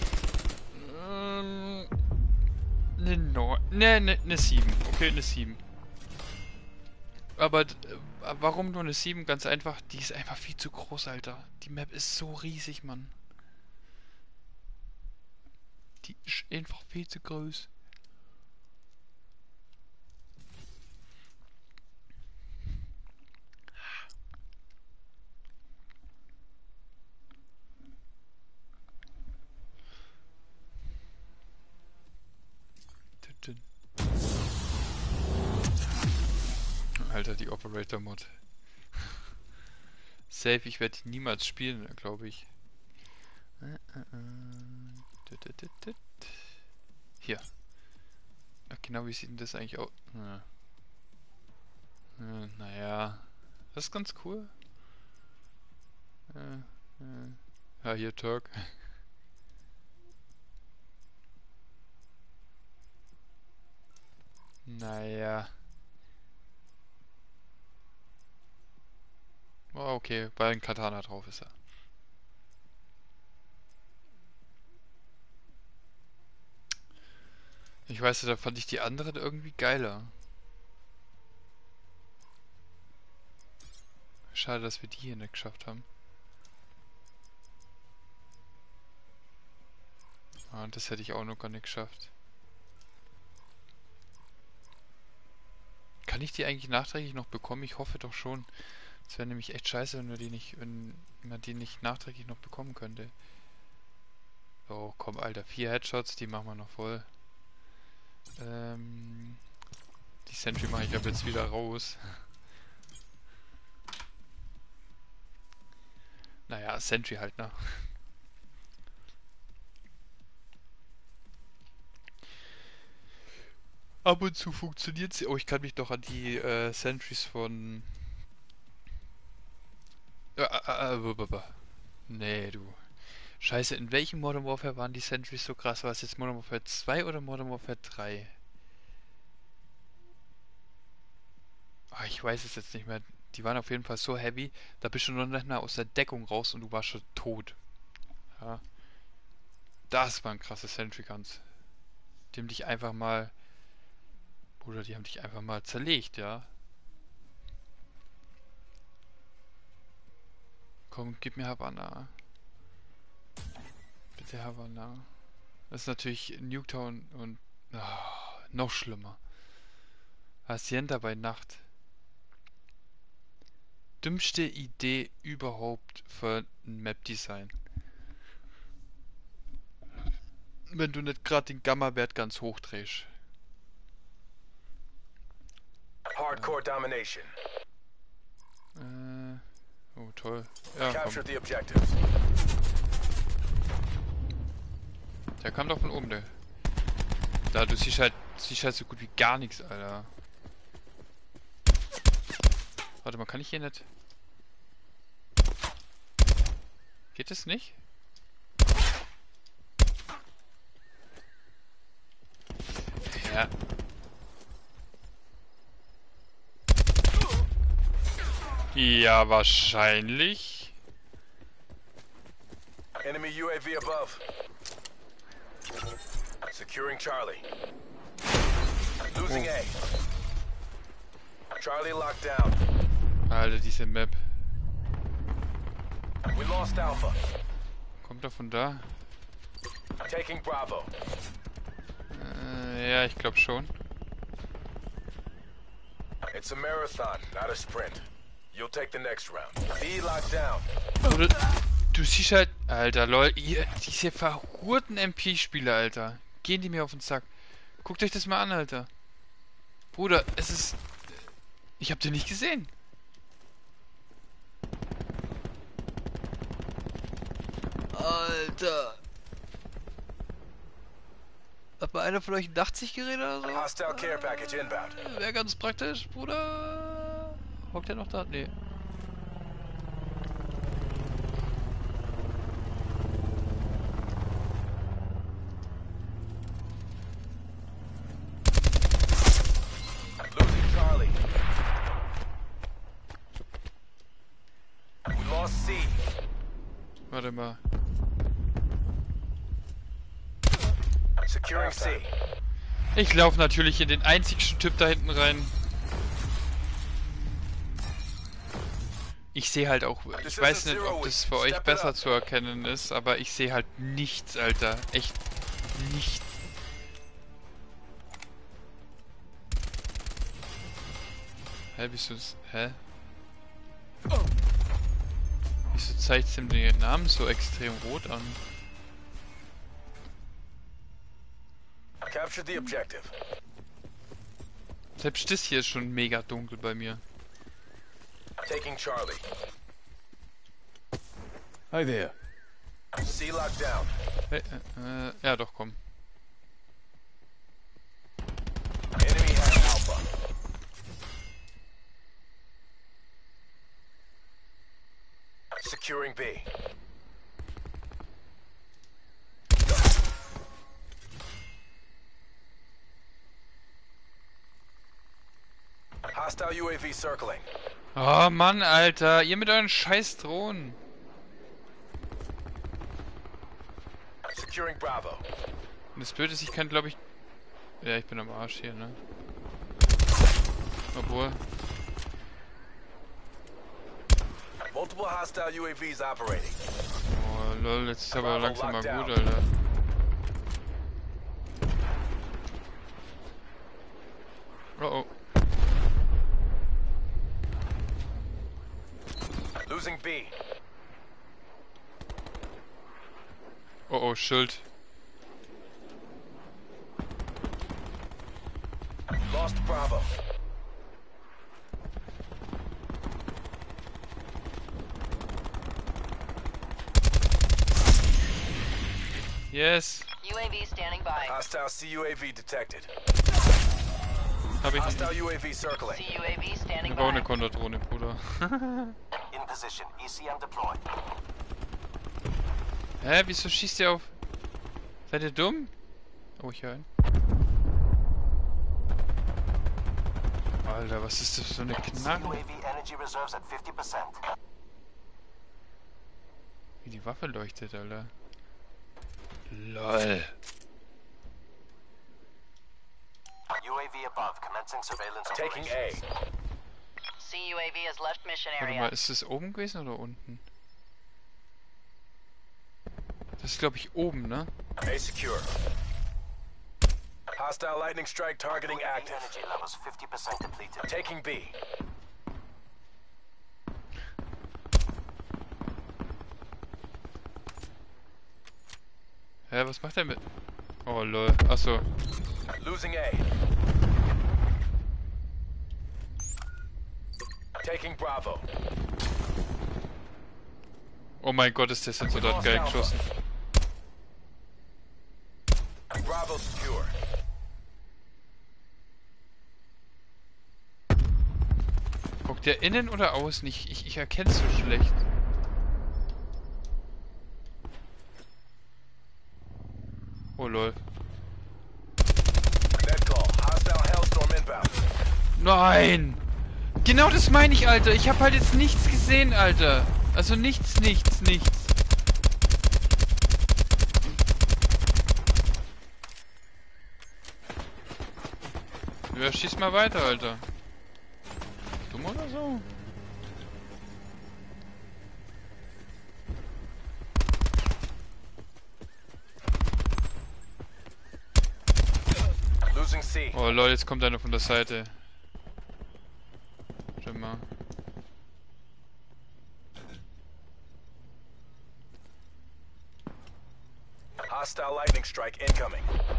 Ähm, ne, no, ne, ne, ne sieben. Okay, ne sieben. Aber äh, warum nur eine sieben? Ganz einfach, die ist einfach viel zu groß, Alter. Die Map ist so riesig, Mann. Die ist einfach viel zu groß. Alter, die Operator-Mod. Safe, ich werde die niemals spielen, glaube ich. Hier. Ach, genau, wie sieht denn das eigentlich aus? Ja. Ja, naja. Das ist ganz cool. Ja, ja. Ja, hier Turk. Naja. Oh, okay, weil ein Katana drauf ist er. Ich weiß, da fand ich die anderen irgendwie geiler. Schade, dass wir die hier nicht geschafft haben. Ah, das hätte ich auch noch gar nicht geschafft. Kann ich die eigentlich nachträglich noch bekommen? Ich hoffe doch schon. Es wäre nämlich echt scheiße, wenn, wir die nicht, wenn man die nicht nachträglich noch bekommen könnte. Oh, komm, Alter. Vier Headshots, die machen wir noch voll. Ähm, die Sentry mache ich aber jetzt wieder raus. Naja, Sentry halt, ne? Ab und zu funktioniert sie. Oh, ich kann mich doch an die äh, Sentries von... Äh, äh, äh, nee, du. Scheiße, in welchem Modern Warfare waren die Sentries so krass? War es jetzt Modern Warfare zwei oder Modern Warfare drei? Ah, ich weiß es jetzt nicht mehr. Die waren auf jeden Fall so heavy, da bist du noch nicht mal aus der Deckung raus und du warst schon tot. Ja. Das waren krasse Sentry Guns. Die haben dich einfach mal... Bruder, die haben dich einfach mal zerlegt, ja. Komm, gib mir Havanna. Bitte Havanna. Das ist natürlich Nuketown und... Oh, noch schlimmer. Hacienda bei Nacht. Dümmste Idee überhaupt für ein Map-Design. Wenn du nicht gerade den Gamma-Wert ganz hoch drehst. Hardcore domination. Äh, oh, toll. Ja, Capture komm. the objectives. Der kam doch von oben, der. Da, du siehst halt, siehst halt so gut wie gar nichts, Alter. Warte mal, kann ich hier nicht... Geht es nicht? Ja. Ja, wahrscheinlich. Enemy U A V above. Securing Charlie. Losing A. Charlie locked down. Alter, diese Map. We lost Alpha. Kommt er von da? Taking Bravo. Äh, ja, ich glaube schon. It's a marathon, not a sprint. You'll take the next round. B locked down. Oder, du siehst halt... Alter, lol, ihr, diese verhurten M P-Spieler, Alter. Gehen die mir auf den Sack. Guckt euch das mal an, Alter. Bruder, es ist... Ich hab den nicht gesehen. Alter. Hat mal einer von euch ein Nachtsichtgerät oder so? Hostile care package inbound. Wäre ganz praktisch, Bruder. Hockt der noch da? Nee. Losing Charlie. We lost C. Warte mal. Securing C. Ich laufe natürlich in den einzigsten Typ da hinten rein. Ich sehe halt auch... Ich weiß nicht, ob das für euch besser zu erkennen ist, aber ich sehe halt nichts, Alter. Echt nichts. Hä, wieso... Hä? Wieso zeigt es ihm den Namen so extrem rot an? Capture the objective. Selbst das hier ist schon mega dunkel bei mir. Taking Charlie. Hi there. C locked down. Hey, äh, äh, ja doch, komm. Enemy has Alpha. Securing B. Hostile U A V circling. Oh Mann, Alter, ihr mit euren scheiß Drohnen. Securing Bravo. Und das Blöde ist, ich kann glaube ich... Ja, ich bin am Arsch hier, ne? Obwohl... Multiple hostile U A Vs operating. Oh lol, jetzt ist aber langsam mal gut, Alter. Oh oh. Losing B. Oh oh, Schild. Lost Bravo. Yes. U A V standing by. Hostile C U A V detected. Hab ich nicht. Hostile U A V circling. C U A V standing Ich baue by. eine Konterdrohne, Bruder. In position. E C M deployed. Hä, wieso schießt ihr auf? Seid ihr dumm? Oh, ich höre ihn. Alter, was ist das für so eine C U A Knarre? V energy reserves at fifty percent. Wie die Waffe leuchtet, Alter. LOL. U A V above. Commencing surveillance Taking operations. A. C U A V has left mission Warte area. mal, ist das oben gewesen oder unten? Das ist, glaube ich, oben, ne? A secure. Hostile lightning strike targeting U A V active. energy levels fifty percent depleted. Taking B. Hä, was macht der mit? Oh lol, achso. Losing A. Taking Bravo. Oh mein Gott, ist der Sensor dort geil geschossen. Bravo secure. Guckt der innen oder außen? Ich, ich, ich erkenne es so schlecht. Oh lol. Net call. Hostile Hellstorm inbound. Nein! Genau das meine ich, Alter. Ich habe halt jetzt nichts gesehen, Alter. Also nichts, nichts, nichts. Ja, schieß mal weiter, Alter. Dumm oder so? Losing C. Oh lol, jetzt kommt einer von der Seite. Schau mal. Hostile lightning strike incoming.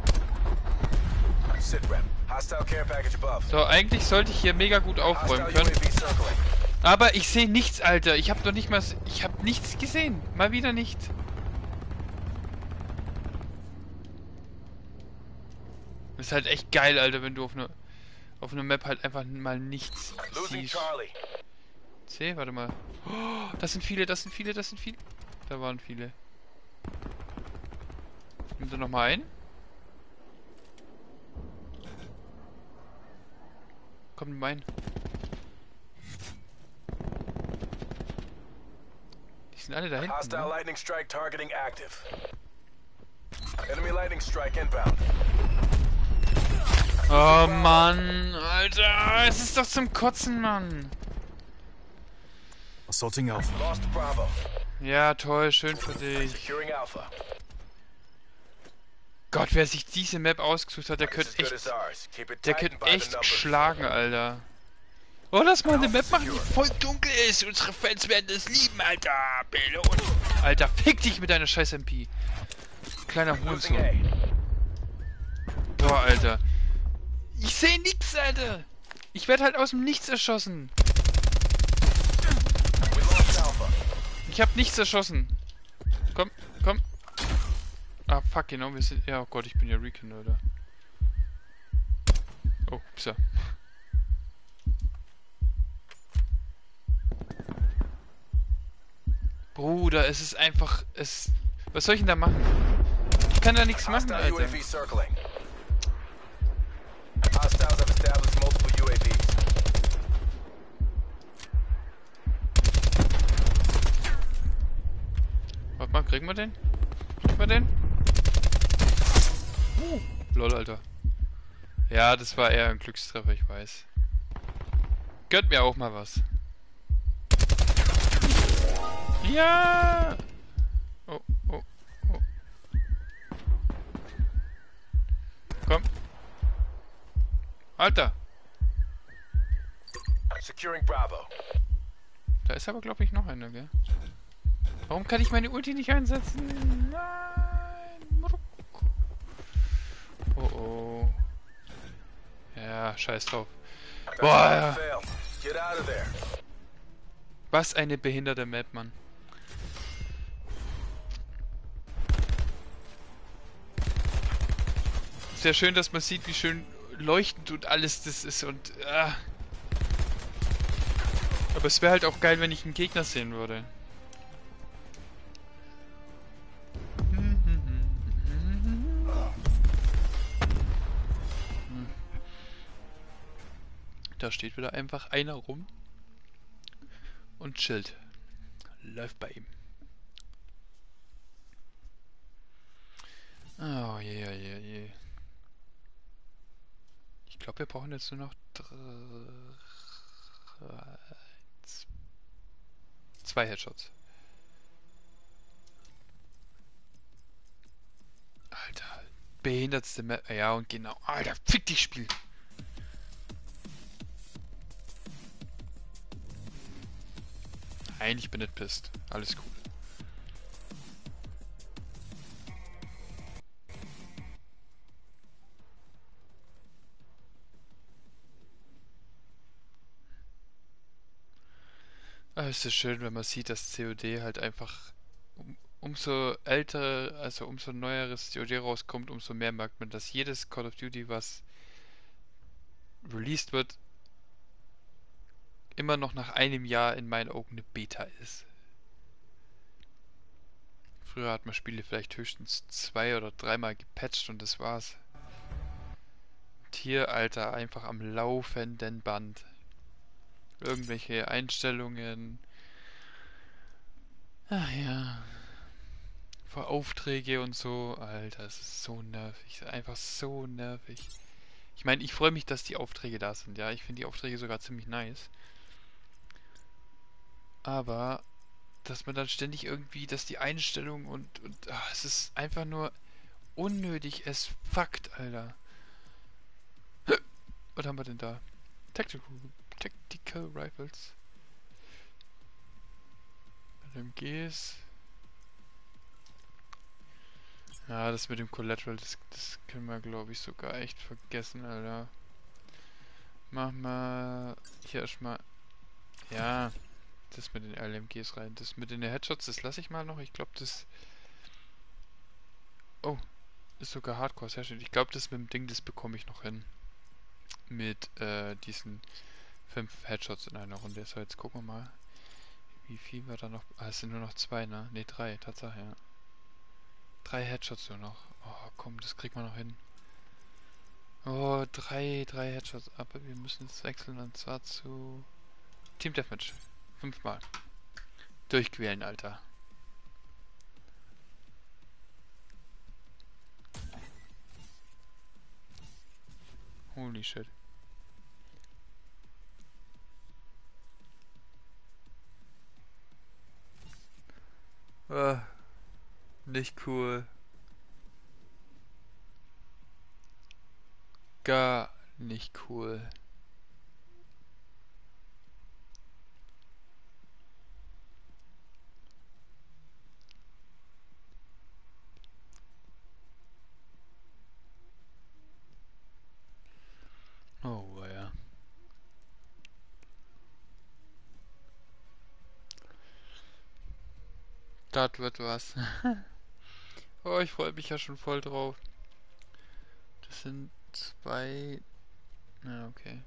Sit rep. Hostile care package above. So, eigentlich sollte ich hier mega gut aufräumen Hostile U A können. V circling. Aber ich sehe nichts, Alter. Ich habe doch nicht mal... Ich habe nichts gesehen. Mal wieder nicht. Ist halt echt geil, Alter, wenn du auf einer auf einer Map halt einfach mal nichts Losing siehst. Charlie. C, warte mal. Oh, das sind viele, das sind viele, das sind viele. Da waren viele. Nimm da nochmal ein. Komm, nimm ein. Die sind alle da hinten. Hostile Ne? lightning strike targeting active. Enemy lightning strike inbound. Oh Mann, Alter, es ist doch zum Kotzen, Mann. Assaulting Alpha. Lost Bravo. Ja, toll, schön für dich. Securing Alpha. Gott, wer sich diese Map ausgesucht hat, der This is könnte good as echt, ours. Keep it der tight and könnte by the echt numbers. schlagen, Alter. Oh, lass mal eine Map machen, die voll dunkel ist. Unsere Fans werden es lieben, Alter. Belohn. Alter, fick dich mit deiner scheiß M P. Kleiner Losing Hurensohn. A. Boah, Alter. Ich sehe nix, Alter. Ich werde halt aus dem Nichts erschossen. We lost Alpha. Ich hab nichts erschossen. Komm, komm. Ah, fuck, genau, wir sind... Ja, oh Gott, ich bin ja Recon, Alter. Oh, upsa. Bruder, es ist einfach... Es... Was soll ich denn da machen? Ich kann da nichts machen, Hostile U A Alter. V circling. Hostiles have established multiple U A Vs. Warte mal, kriegen wir den? Kriegen wir den? Uh, lol, Alter. Ja, das war eher ein Glückstreffer, ich weiß. Gönnt mir auch mal was. Ja! Oh, oh, oh. Komm. Alter! Securing Bravo. Da ist aber, glaube ich, noch einer, gell? Warum kann ich meine Ulti nicht einsetzen? Nein! Oh oh. Ja, scheiß drauf. Boah, ja. Failed. Get out of there. Was eine behinderte Map, Mann. Sehr schön, dass man sieht, wie schön leuchtend und alles das ist und... Ah. Aber es wäre halt auch geil, wenn ich einen Gegner sehen würde. Da steht wieder einfach einer rum und chillt. Läuft bei ihm. Oh je, je, je, je. Ich glaube, wir brauchen jetzt nur noch drei, zwei Headshots. Alter, behindertste Map. Ja, und genau. Alter, fick dich, Spiel. Nein, ich bin nicht pisst. Alles cool. Ah, es ist schön, wenn man sieht, dass C O D halt einfach um, umso ältere, also umso neueres C O D rauskommt, umso mehr merkt man, dass jedes Call of Duty, was released wird, immer noch nach einem Jahr in meinen Augen eine Beta ist. Früher hat man Spiele vielleicht höchstens zwei oder dreimal gepatcht und das war's. Und hier, Alter, einfach am laufenden Band. Irgendwelche Einstellungen. Ach ja. Vor Aufträge und so. Alter, es ist so nervig. Einfach so nervig. Ich meine, ich freue mich, dass die Aufträge da sind. Ja, ich finde die Aufträge sogar ziemlich nice. Aber, dass man dann ständig irgendwie, dass die Einstellung und, und ach, es ist einfach nur unnötig. Es fuckt, Alter. Was haben wir denn da? Tactical, Tactical Rifles. M Gs. Ja, das mit dem Collateral, das, das können wir, glaube ich, sogar echt vergessen, Alter. Mach mal hier erstmal. Ja, das mit den L M Gs rein. Das mit den Headshots, das lasse ich mal noch. Ich glaube, das. Oh, ist sogar Hardcore, sehr schön. Ich glaube, das mit dem Ding, das bekomme ich noch hin. Mit äh, diesen fünf Headshots in einer Runde. So, jetzt gucken wir mal. Wie viel wir da noch. Ah, es sind nur noch zwei, ne? Ne, drei, Tatsache, ja. Drei Headshots nur noch. Oh, komm, das kriegt man noch hin. Oh, drei, drei Headshots. Aber wir müssen jetzt wechseln und zwar zu Team Deathmatch. Fünfmal. Durchquälen, Alter. Holy shit. Ah, nicht cool. Gar nicht cool. Oh, ja. Das wird was. Oh, ich freue mich ja schon voll drauf. Das sind zwei... Ja, okay.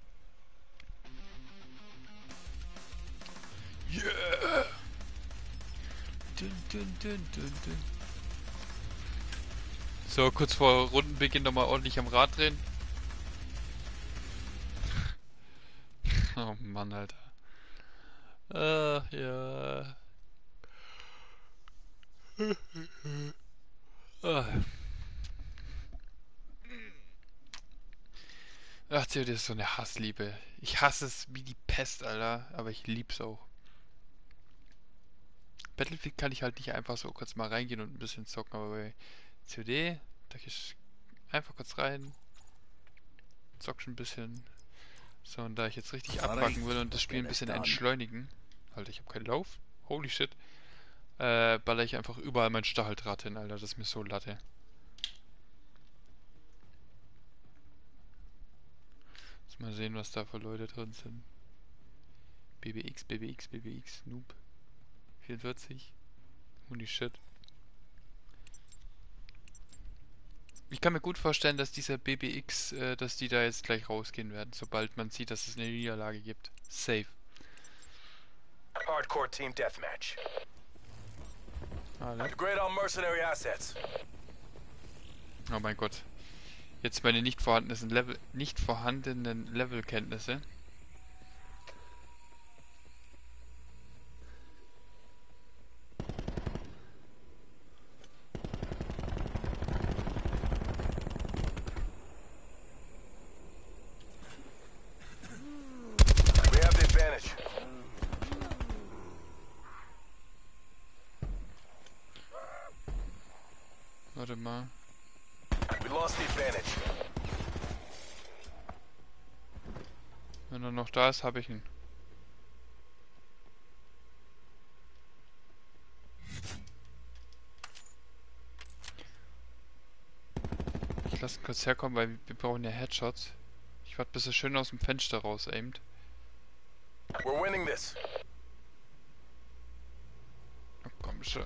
Yeah! Dun, dun, dun, dun, dun. So, kurz vor Rundenbeginn nochmal ordentlich am Rad drehen. Oh Mann, Alter. Ach ja. Ah. Ach, C O D ist so eine Hassliebe. Ich hasse es wie die Pest, Alter. Aber ich lieb's auch. Battlefield kann ich halt nicht einfach so kurz mal reingehen und ein bisschen zocken, aber bei C O D, da gehe ich einfach kurz rein, zock schon ein bisschen. So, und da ich jetzt richtig abpacken will und das Spiel ein bisschen entschleunigen, Alter, ich habe keinen Lauf, holy shit, äh, baller ich einfach überall mein Stacheldraht hin, Alter, das ist mir so Latte. Jetzt mal sehen, was da für Leute drin sind. B B X, B B X, B B X, Noob. vierundvierzig. Holy shit. Ich kann mir gut vorstellen, dass dieser B B X, äh, dass die da jetzt gleich rausgehen werden, sobald man sieht, dass es eine Niederlage gibt. Safe. Hardcore team deathmatch. Alle. Degrade all mercenary assets. Oh mein Gott. Jetzt meine nicht vorhandenen Level, nicht vorhandenen Levelkenntnisse. We have the advantage. Warte mal. We lost the advantage. Wenn er noch da ist, habe ich ihn. Ich lasse ihn kurz herkommen, weil wir brauchen ja Headshots. Ich warte, bis er schön aus dem Fenster raus aimt. We're winning this. Oh, komm schon.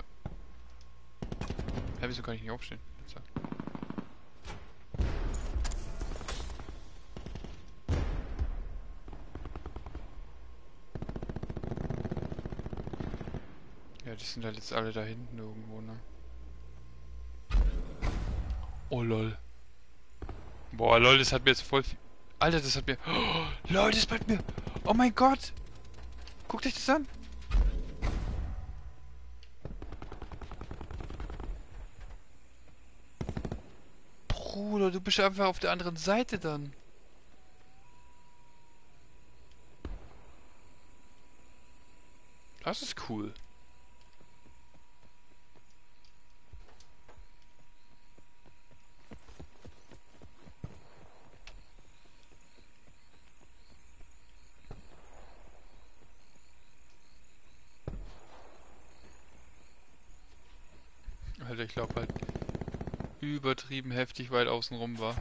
Hä, wieso kann ich nicht aufstehen? Jetzt. Ja, die sind halt jetzt alle da hinten irgendwo, ne? Oh lol. Boah, lol, das hat mir jetzt voll viel... Alter, das hat mir... Oh, lol, das hat mir... Oh mein Gott! Guckt euch das an! Bruder, du bist einfach auf der anderen Seite dann. Das ist cool. Alter, ich glaube halt übertrieben heftig weit außen rum war.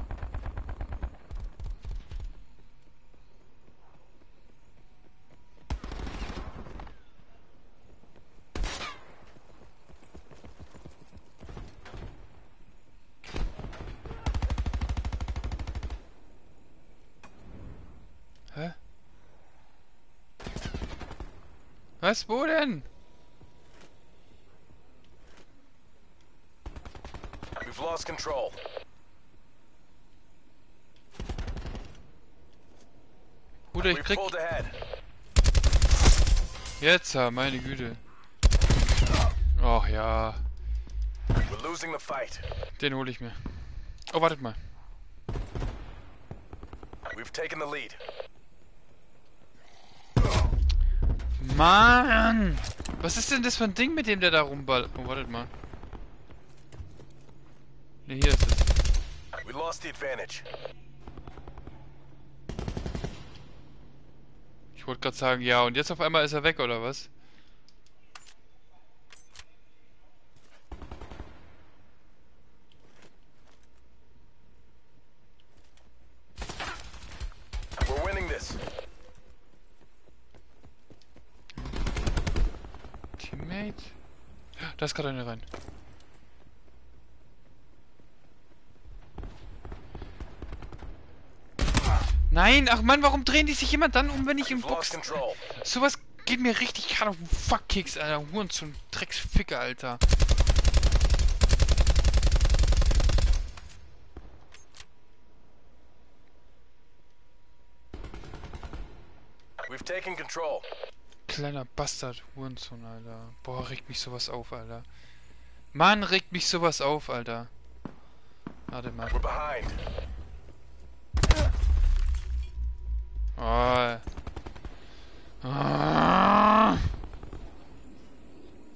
Hä? Was? Wo denn? We've lost control. Bruder, ich We've krieg... pulled ahead. Jetzt, ah, meine Güte. Ach ja, We're losing the fight. den hole ich mir. Oh, wartet mal. We've taken the lead. Mann! Was ist denn das für ein Ding, mit dem der da rumballert? Oh, wartet mal. Ne, hier ist es. We lost the advantage. Ich wollte gerade sagen, ja, und jetzt auf einmal ist er weg, oder was? We're winning this. Teammate? Da ist gerade eine rein. Nein, ach Mann, warum drehen die sich immer dann um, wenn ich im We've lost Box... control. Sowas geht mir richtig gerade auf den Fuckkicks, Alter. Hurensohn, Drecksficker, Alter. We've taken control. Kleiner Bastard, Hurensohn, Alter. Boah, regt mich sowas auf, Alter. Mann, regt mich sowas auf, Alter. Warte mal. We're behind. Oh. Ah.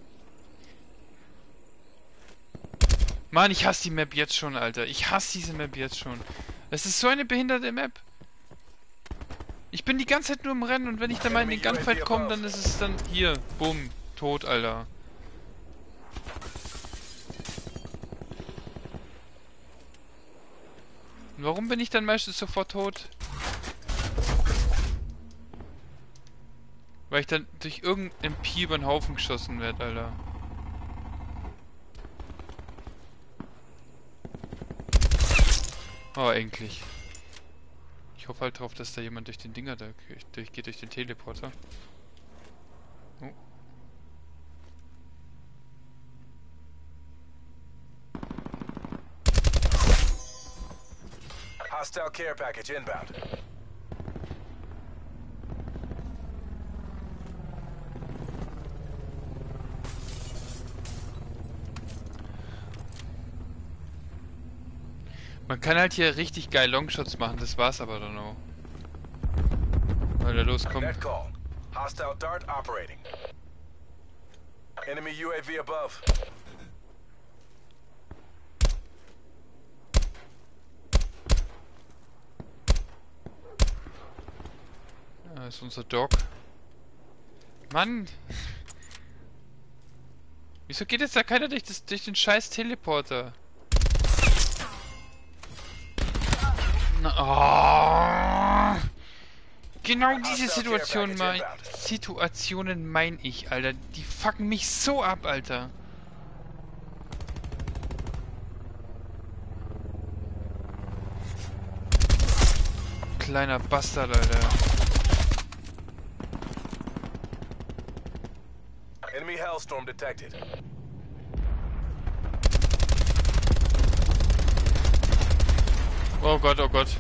Mann, ich hasse die Map jetzt schon, Alter. Ich hasse diese Map jetzt schon. Es ist so eine behinderte Map. Ich bin die ganze Zeit nur im Rennen und wenn ich dann mal in den Gunfight komme, dann ist es dann hier. Bumm. Tot, Alter. Und warum bin ich dann meistens sofort tot? Weil ich dann durch irgendeinen M P über den Haufen geschossen werde, Alter. Oh, endlich. Ich hoffe halt drauf, dass da jemand durch den Dinger da durchgeht, durch den Teleporter. Oh. Hostile care package inbound. Man kann halt hier richtig geil Longshots machen, das war's aber dann auch. Alter, los, komm. Net call. Hostile dart operating. Enemy U A V above. Da ist unser Dog. Mann! Wieso geht jetzt da keiner durch, das, durch den scheiß Teleporter? Na, oh. Genau diese Situation mein, Situationen mein ich, Alter. Die fucken mich so ab, Alter. Kleiner Bastard, Alter. Enemy Hellstorm detected. Oh Gott, oh Gott.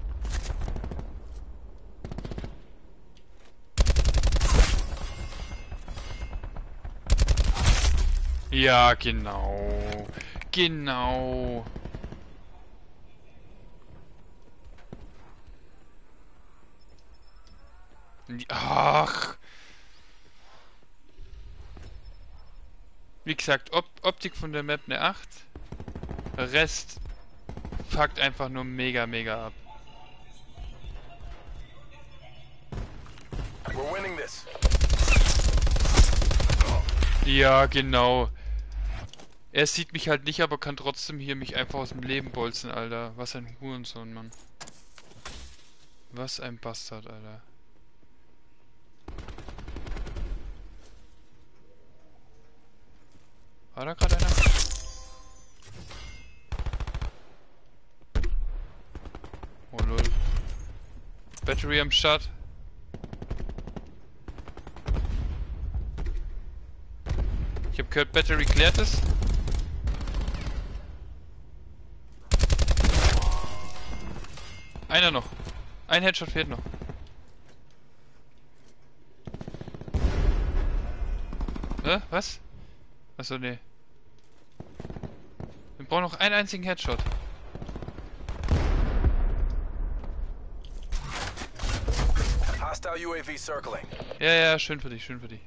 Ja, genau. Genau. Ach. Wie gesagt, Op Optik von der Map eine acht. Rest fuckt einfach nur mega, mega ab. We're winning this. Ja, genau. Er sieht mich halt nicht, aber kann trotzdem hier mich einfach aus dem Leben bolzen, Alter. Was ein Hurensohn, Mann. Was ein Bastard, Alter. War da gerade einer? Oh lol. Battery am Start. Ich hab gehört, Battery klärt es. Einer noch. Ein Headshot fehlt noch. Hä? Was? Achso, nee. Wir brauchen noch einen einzigen Headshot. Hostile U A V circling. Ja, ja, schön für dich, schön für dich.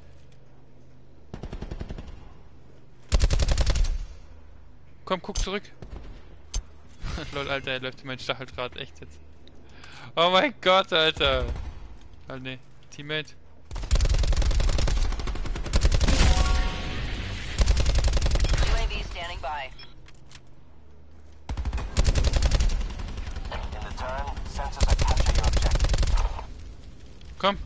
Komm, guck zurück. Lol, Alter, er läuft in mein Stacheldraht, echt jetzt. Oh mein Gott, Alter. Ah, ne, Teammate. U A V standing by. In the turn, sensors are capturing your objective. Komm.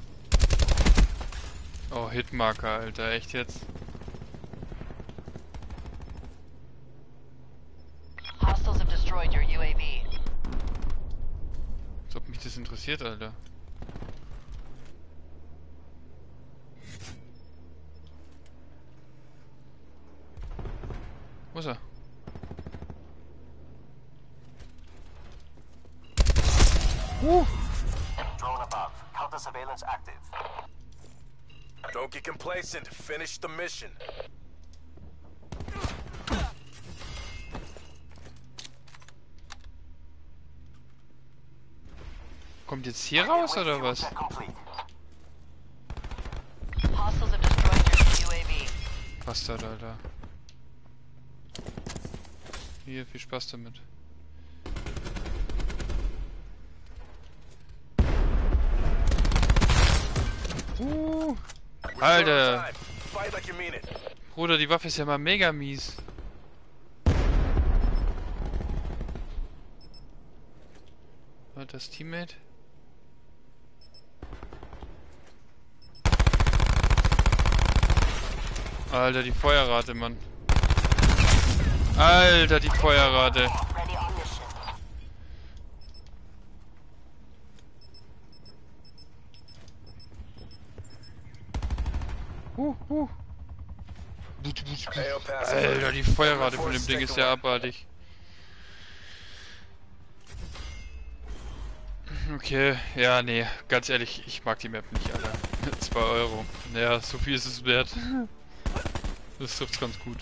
Oh, Hitmarker, Alter, echt jetzt. Hostiles have destroyed your U A V. Als ob mich das interessiert, Alter. Wo ist er? Uh. Drone above. Counter surveillance active. Don't get complacent. Finish the mission. Kommt jetzt hier raus oder was? Hostiles have destroyed your U A V. Bastard, Alter. Hier, viel Spaß damit. Uh, Alter! Fight like you mean it. Bruder, die Waffe ist ja mal mega mies. War das Teammate? Alter, die Feuerrate, Mann. Alter, die Feuerrate. Ready on mission. Uh, uh. A O pass. Alter, die Feuerrate von dem Ding ist ja abartig. Okay, ja, nee, ganz ehrlich, ich mag die Map nicht, Alter. zwei Euro. Naja, so viel ist es wert. Das trifft's ganz gut.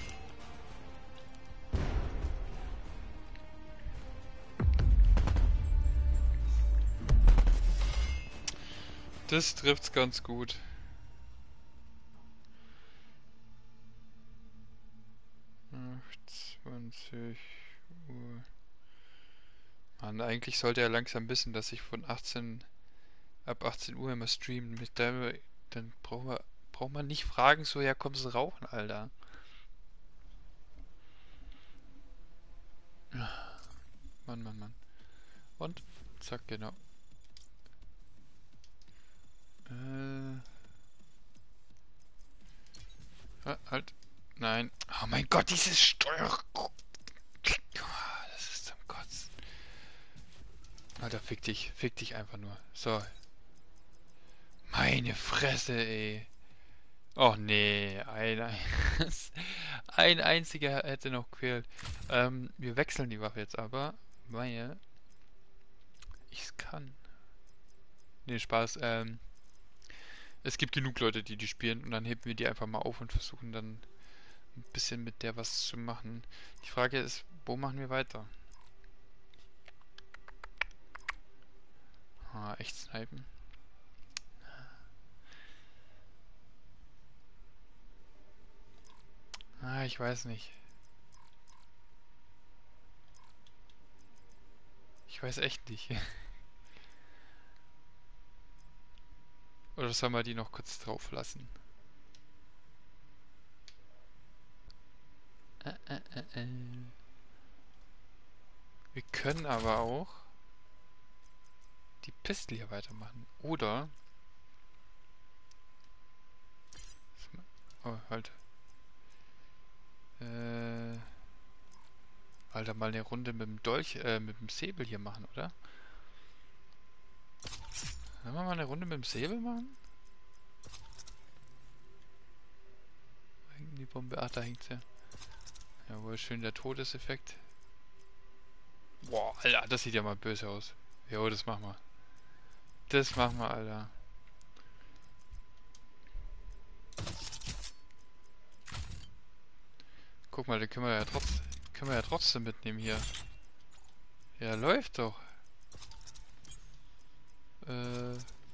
Das trifft's ganz gut. achtundzwanzig Uhr. Mann, eigentlich sollte er langsam wissen, dass ich von achtzehn ab achtzehn Uhr immer streamen. Mit der, dann braucht man, braucht man nicht fragen, so ja, kommst du rauchen, Alter. Mann, Mann, Mann. Und? Zack, genau. Äh. Ah, halt. Nein. Oh mein Gott, dieses Steuer. Das ist zum Kotzen. Alter, fick dich. Fick dich einfach nur. So. Meine Fresse, ey. Oh nee. Ein, ein, ein einziger hätte noch quält. Ähm, wir wechseln die Waffe jetzt aber, weil ich es kann. Nee, Spaß. Ähm, es gibt genug Leute, die die spielen und dann heben wir die einfach mal auf und versuchen dann ein bisschen mit der was zu machen. Die Frage ist, wo machen wir weiter? Ah, echt snipen. Ah, ich weiß nicht. Ich weiß echt nicht. Oder sollen wir die noch kurz drauf lassen? Äh, äh, äh, äh. Wir können aber auch die Pistole hier weitermachen. Oder... Oh, halt. Äh... Alter, mal eine Runde mit dem Dolch, äh, mit dem Säbel hier machen, oder? Wollen wir mal eine Runde mit dem Säbel machen? Wo hängt die Bombe? Ach, da hängt sie. Jawohl, schön der Todeseffekt. Boah, Alter, das sieht ja mal böse aus. Jo, das machen wir. Das machen wir, Alter. Guck mal, den können wir ja trotzdem, können wir ja trotzdem mitnehmen hier. Ja, läuft doch. Äh.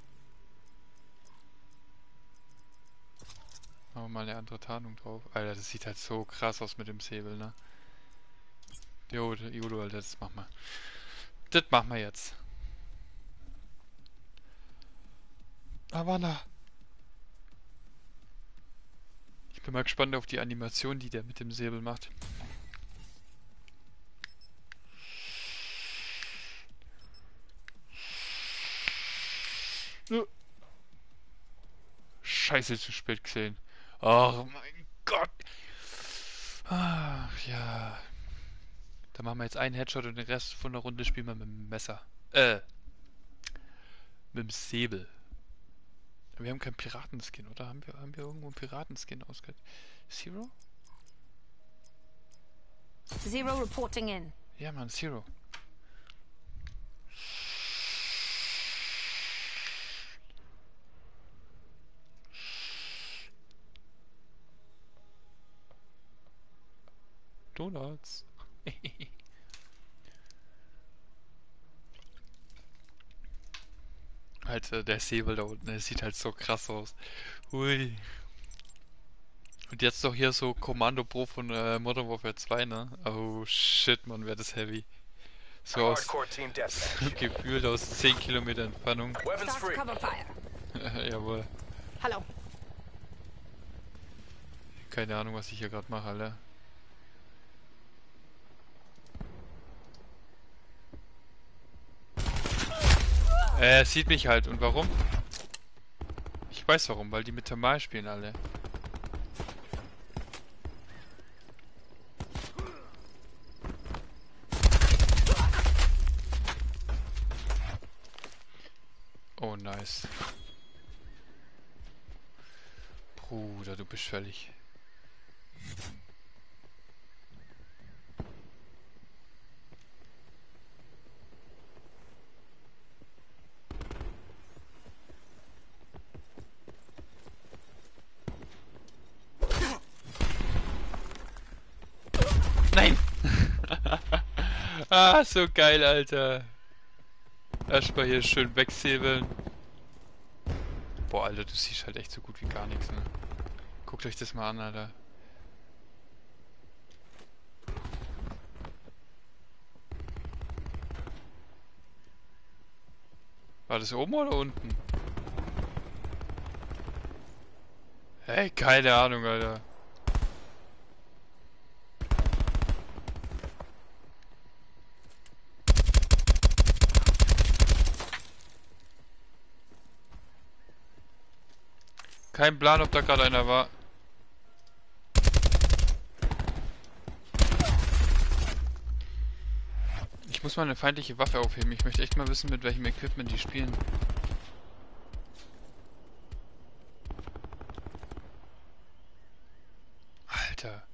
Machen wir mal eine andere Tarnung drauf. Alter, das sieht halt so krass aus mit dem Säbel, ne? Jo, Judo, Alter, das machen wir. Das machen wir jetzt. Havana. Ich bin mal gespannt auf die Animation, die der mit dem Säbel macht. Scheiße, zu spät gesehen. Oh mein Gott. Ach ja. Da machen wir jetzt einen Headshot und den Rest von der Runde spielen wir mit dem Messer. Äh. Mit dem Säbel. Wir haben keinen Piratenskin, oder? Haben wir, haben wir irgendwo einen Piratenskin ausgehört? Zero? Zero reporting in. Ja, Mann, Zero. Donuts. Alter, der Säbel da unten, der sieht halt so krass aus. Ui. Und jetzt doch hier so Kommando Pro von äh, Modern Warfare zwei, ne? Oh shit, man, wäre das heavy. So aus Hardcore team deathmatch. gefühlt aus zehn Kilometer Entfernung. Weapons Start free. cover fire. Jawohl. Hello. Keine Ahnung, was ich hier gerade mache, Alter. Äh, er sieht mich halt. Und warum? Ich weiß warum, weil die mit Thermal spielen alle. Oh, nice. Bruder, du bist völlig. Nein! Ah, so geil, Alter. Erstmal hier schön wegsäbeln. Boah, Alter, du siehst halt echt so gut wie gar nichts, ne? Guckt euch das mal an, Alter. War das oben oder unten? Hey, keine Ahnung, Alter. Kein Plan, ob da gerade einer war. Ich muss mal eine feindliche Waffe aufheben. Ich möchte echt mal wissen, mit welchem Equipment die spielen. Alter.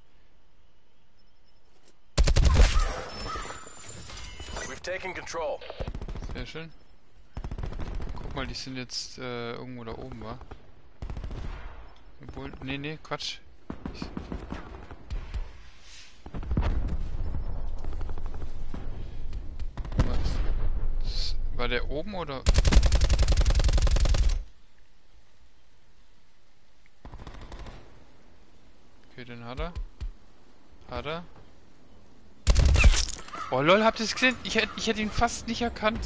We've taken control. Sehr schön. Guck mal, die sind jetzt äh, irgendwo da oben, wa? Obwohl, nee, nee, Quatsch. Ich Was? War der oben oder? Okay, den hat er. Hat er. Oh lol, habt ihr es gesehen? Ich hätte ich hätte ihn fast nicht erkannt.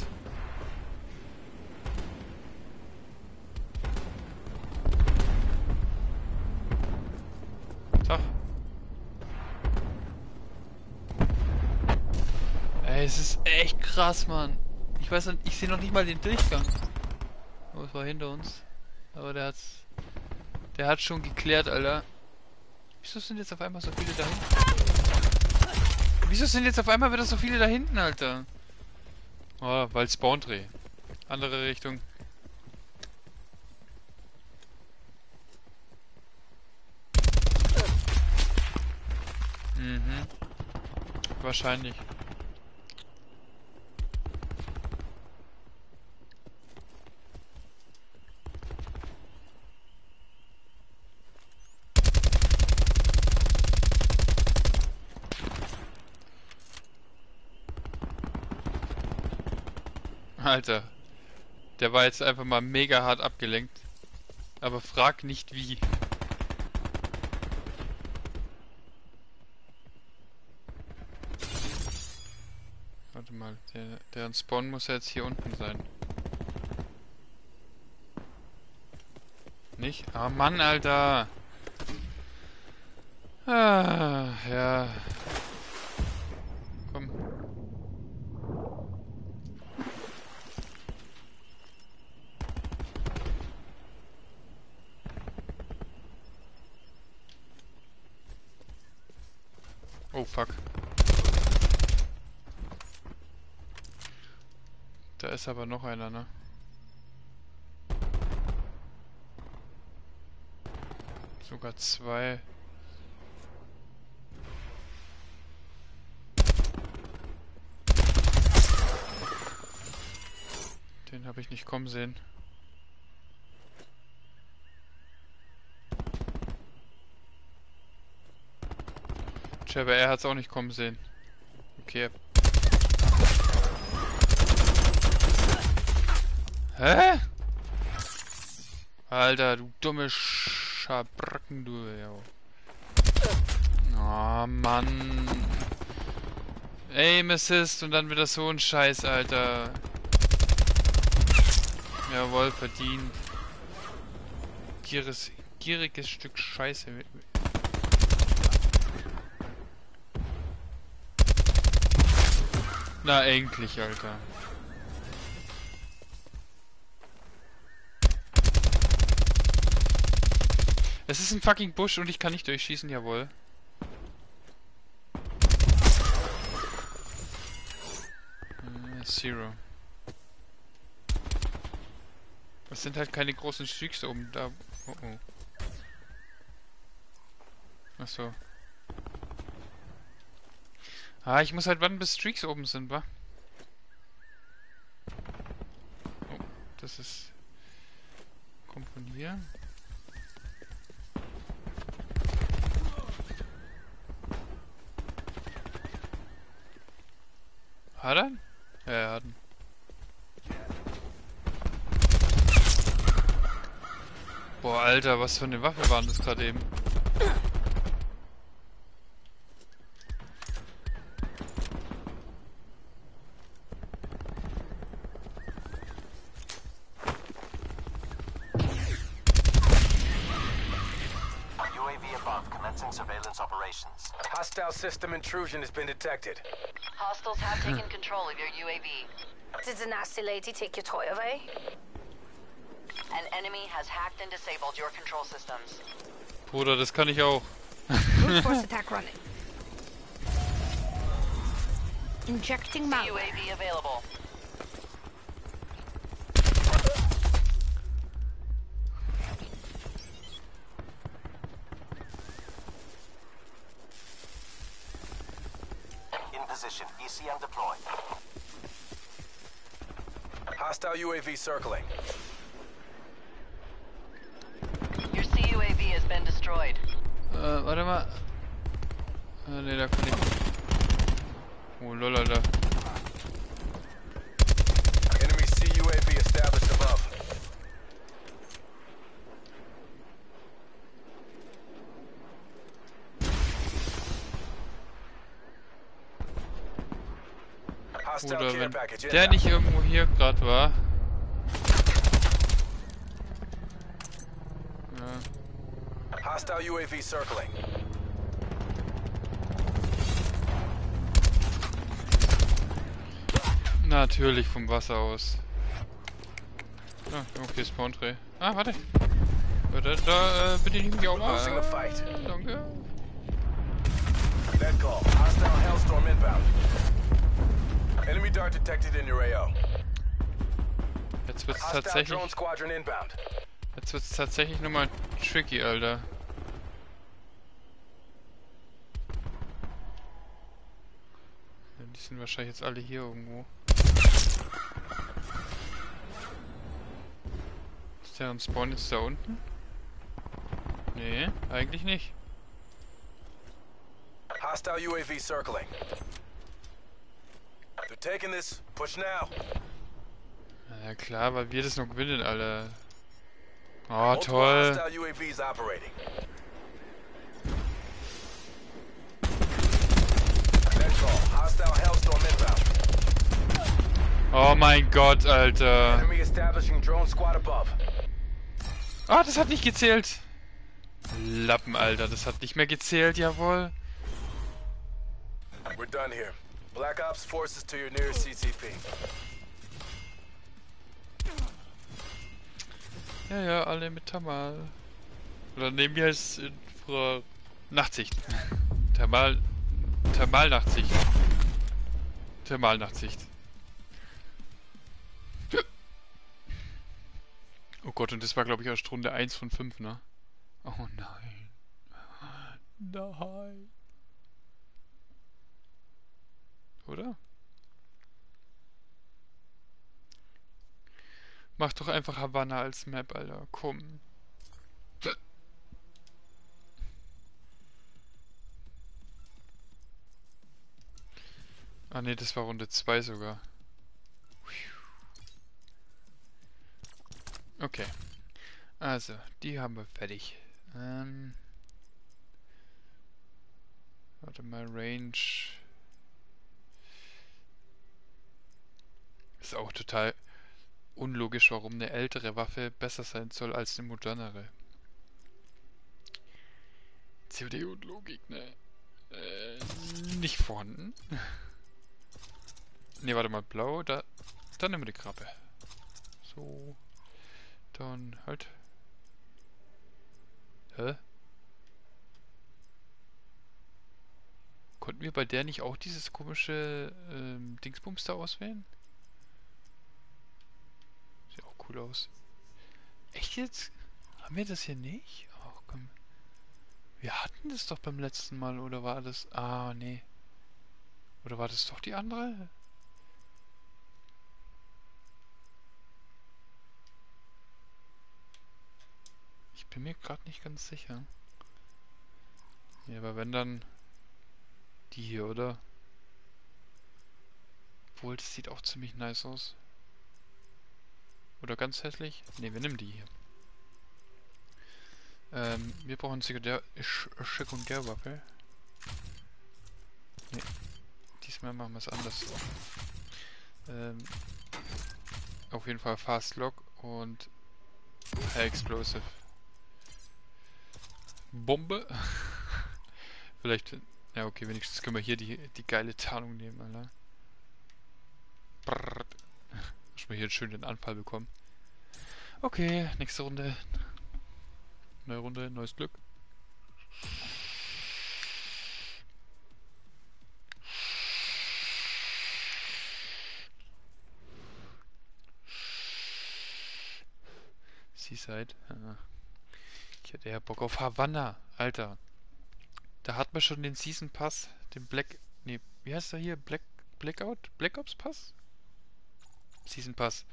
Tag. Ey, es ist echt krass, Mann. Ich weiß nicht, ich sehe noch nicht mal den Durchgang. Oh, es war hinter uns. Aber der hat's. Der hat schon geklärt, Alter. Wieso sind jetzt auf einmal so viele da hinten? Wieso sind jetzt auf einmal wieder so viele da hinten, Alter? Oh, weil Spawn-Dreh. Andere Richtung. Mhm. Wahrscheinlich. Alter. Der war jetzt einfach mal mega hart abgelenkt. Aber frag nicht wie. Warte mal, der, deren Spawn muss ja jetzt hier unten sein. Nicht? Ah Mann, Alter! Ah, ja. Komm. Oh fuck. Da ist aber noch einer, ne? Sogar zwei. Den habe ich nicht kommen sehen. Aber er hat es auch nicht kommen sehen. Okay. Hä? Alter, du dumme Schabracken, du. Ja. Oh Mann. Aim Assist und dann wieder so ein Scheiß, Alter. Jawohl, verdient. Gieriges, gieriges Stück Scheiße. Na, endlich, Alter. Es ist ein fucking Busch und ich kann nicht durchschießen, jawohl. Äh, Zero. Es sind halt keine großen Streaks oben da. Oh oh. Achso. Ah, ich muss halt warten, bis Streaks oben sind, wa? Oh, das ist... Kommt von hier. Hat er? Ja, er hat ihn. Boah, Alter, was für eine Waffe waren das gerade eben? U A V above, commencing surveillance operations. Hostile system intrusion has been detected. Hostiles have taken control of your U A V. Did the nasty lady take your toy away? An enemy has hacked and disabled your control systems. Bruder, das kann ich auch. Brute force attack running. Injecting U malware. A V available. In position, E C M deployed. Hostile U A V circling. Your C U A V has been destroyed. Äh, warte mal. Ah, ne, da kann ich... Oh, lol, Alter. Enemy C U A V established above. Hostile Oder care wenn package der inbound. nicht irgendwo hier gerade war. Ja. Hostile U A V circling. Natürlich vom Wasser aus. Ah, okay, Spawn-Tray. Ah, warte. Da, da äh, bediene ich mich auch mal. Losing the fight. Danke. Net call. Hostile Hellstorm inbound. Enemy dart detected in your A O. Jetzt wird's Hostile tatsächlich... drone squadron inbound. Jetzt wird's tatsächlich nochmal tricky, Alter. Ja, die sind wahrscheinlich jetzt alle hier irgendwo. Ist deren Spawn jetzt da unten? Nee, eigentlich nicht. Hostile U A V circling. They're taking this. Push now. Na ja, klar, weil wir das noch gewinnen, Alter. Oh, Multiple toll. hostile U A Vs operating. Net call. Hostile Hellstorm inbound. Oh mein Gott, Alter. Enemy establishing drone squad above. Ah, das hat nicht gezählt. Lappen, Alter, das hat nicht mehr gezählt, jawohl. We're done here. Black Ops forces to your nearest C C P. Ja, ja, alle mit Thermal. Oder nehmen wir es in Frau Nachtsicht. Thermal. Thermalnachtsicht. Thermalnachtsicht. Oh Gott, und das war, glaube ich, erst Runde eins von fünf, ne? Oh nein. Nein. Oder? Mach doch einfach Havanna als Map, Alter. Komm. Ah ne, das war Runde zwei sogar. Okay. Also, die haben wir fertig. Ähm Warte mal, Range. Ist auch total unlogisch, warum eine ältere Waffe besser sein soll als eine modernere. C O D und Logik, ne? Äh, nicht vorhanden. Ne, warte mal, blau, da. Dann nehmen wir die Krabbe. So. Dann halt. Hä? Konnten wir bei der nicht auch dieses komische ähm, Dingsbums da auswählen? Sieht auch cool aus. Echt jetzt? Haben wir das hier nicht? Ach komm. Wir hatten das doch beim letzten Mal, oder war das... Ah, nee. Oder war das doch die andere? Ich bin mir gerade nicht ganz sicher. Ja, aber wenn dann... Die hier, oder? Obwohl, das sieht auch ziemlich nice aus. Oder ganz hässlich? Ne, wir nehmen die hier. Ähm, wir brauchen Sekundär Sch Sekundärwaffe. Ne, diesmal machen wir es anders. Ähm, auf jeden Fall Fast Lock und High Explosive. Bombe. Vielleicht... Ja, okay, wenigstens können wir hier die, die geile Tarnung nehmen, Alter. Brrrt. Dass wir hier schön den Anfall bekommen. Okay, nächste Runde. Neue Runde, neues Glück. Seaside. Ja. Ich hätte ja Bock auf Havanna, Alter. Da hat man schon den Season Pass, den Black... Ne, wie heißt der hier? Black... Blackout? Black Ops Pass? Season Pass.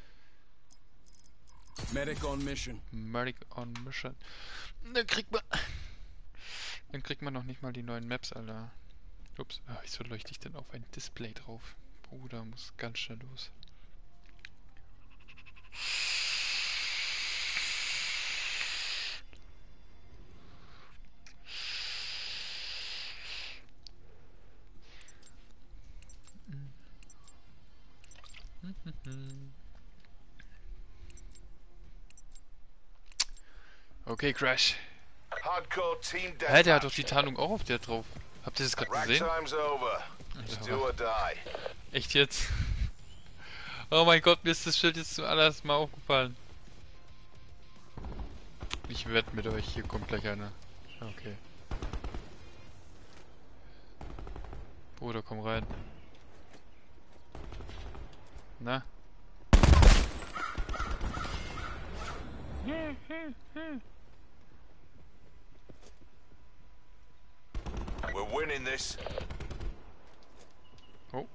Medic on mission. Medic on Mission. Dann kriegt man... Dann kriegt man noch nicht mal die neuen Maps, Alter. Ups. Ah, wieso leuchte ich denn auf ein Display drauf? Bruder, muss ganz schnell los. Okay, Crash. Hardcore team Hä, der hat doch die deathmatch. Tarnung auch auf der drauf. Habt ihr das gerade gesehen? Ragtime's over. It's do or die. Echt jetzt? Oh mein Gott, mir ist das Schild jetzt zum allerersten Mal aufgefallen. Ich wette mit euch, hier kommt gleich einer. Okay. Bruder, komm rein. Na? We're winning this. Oh.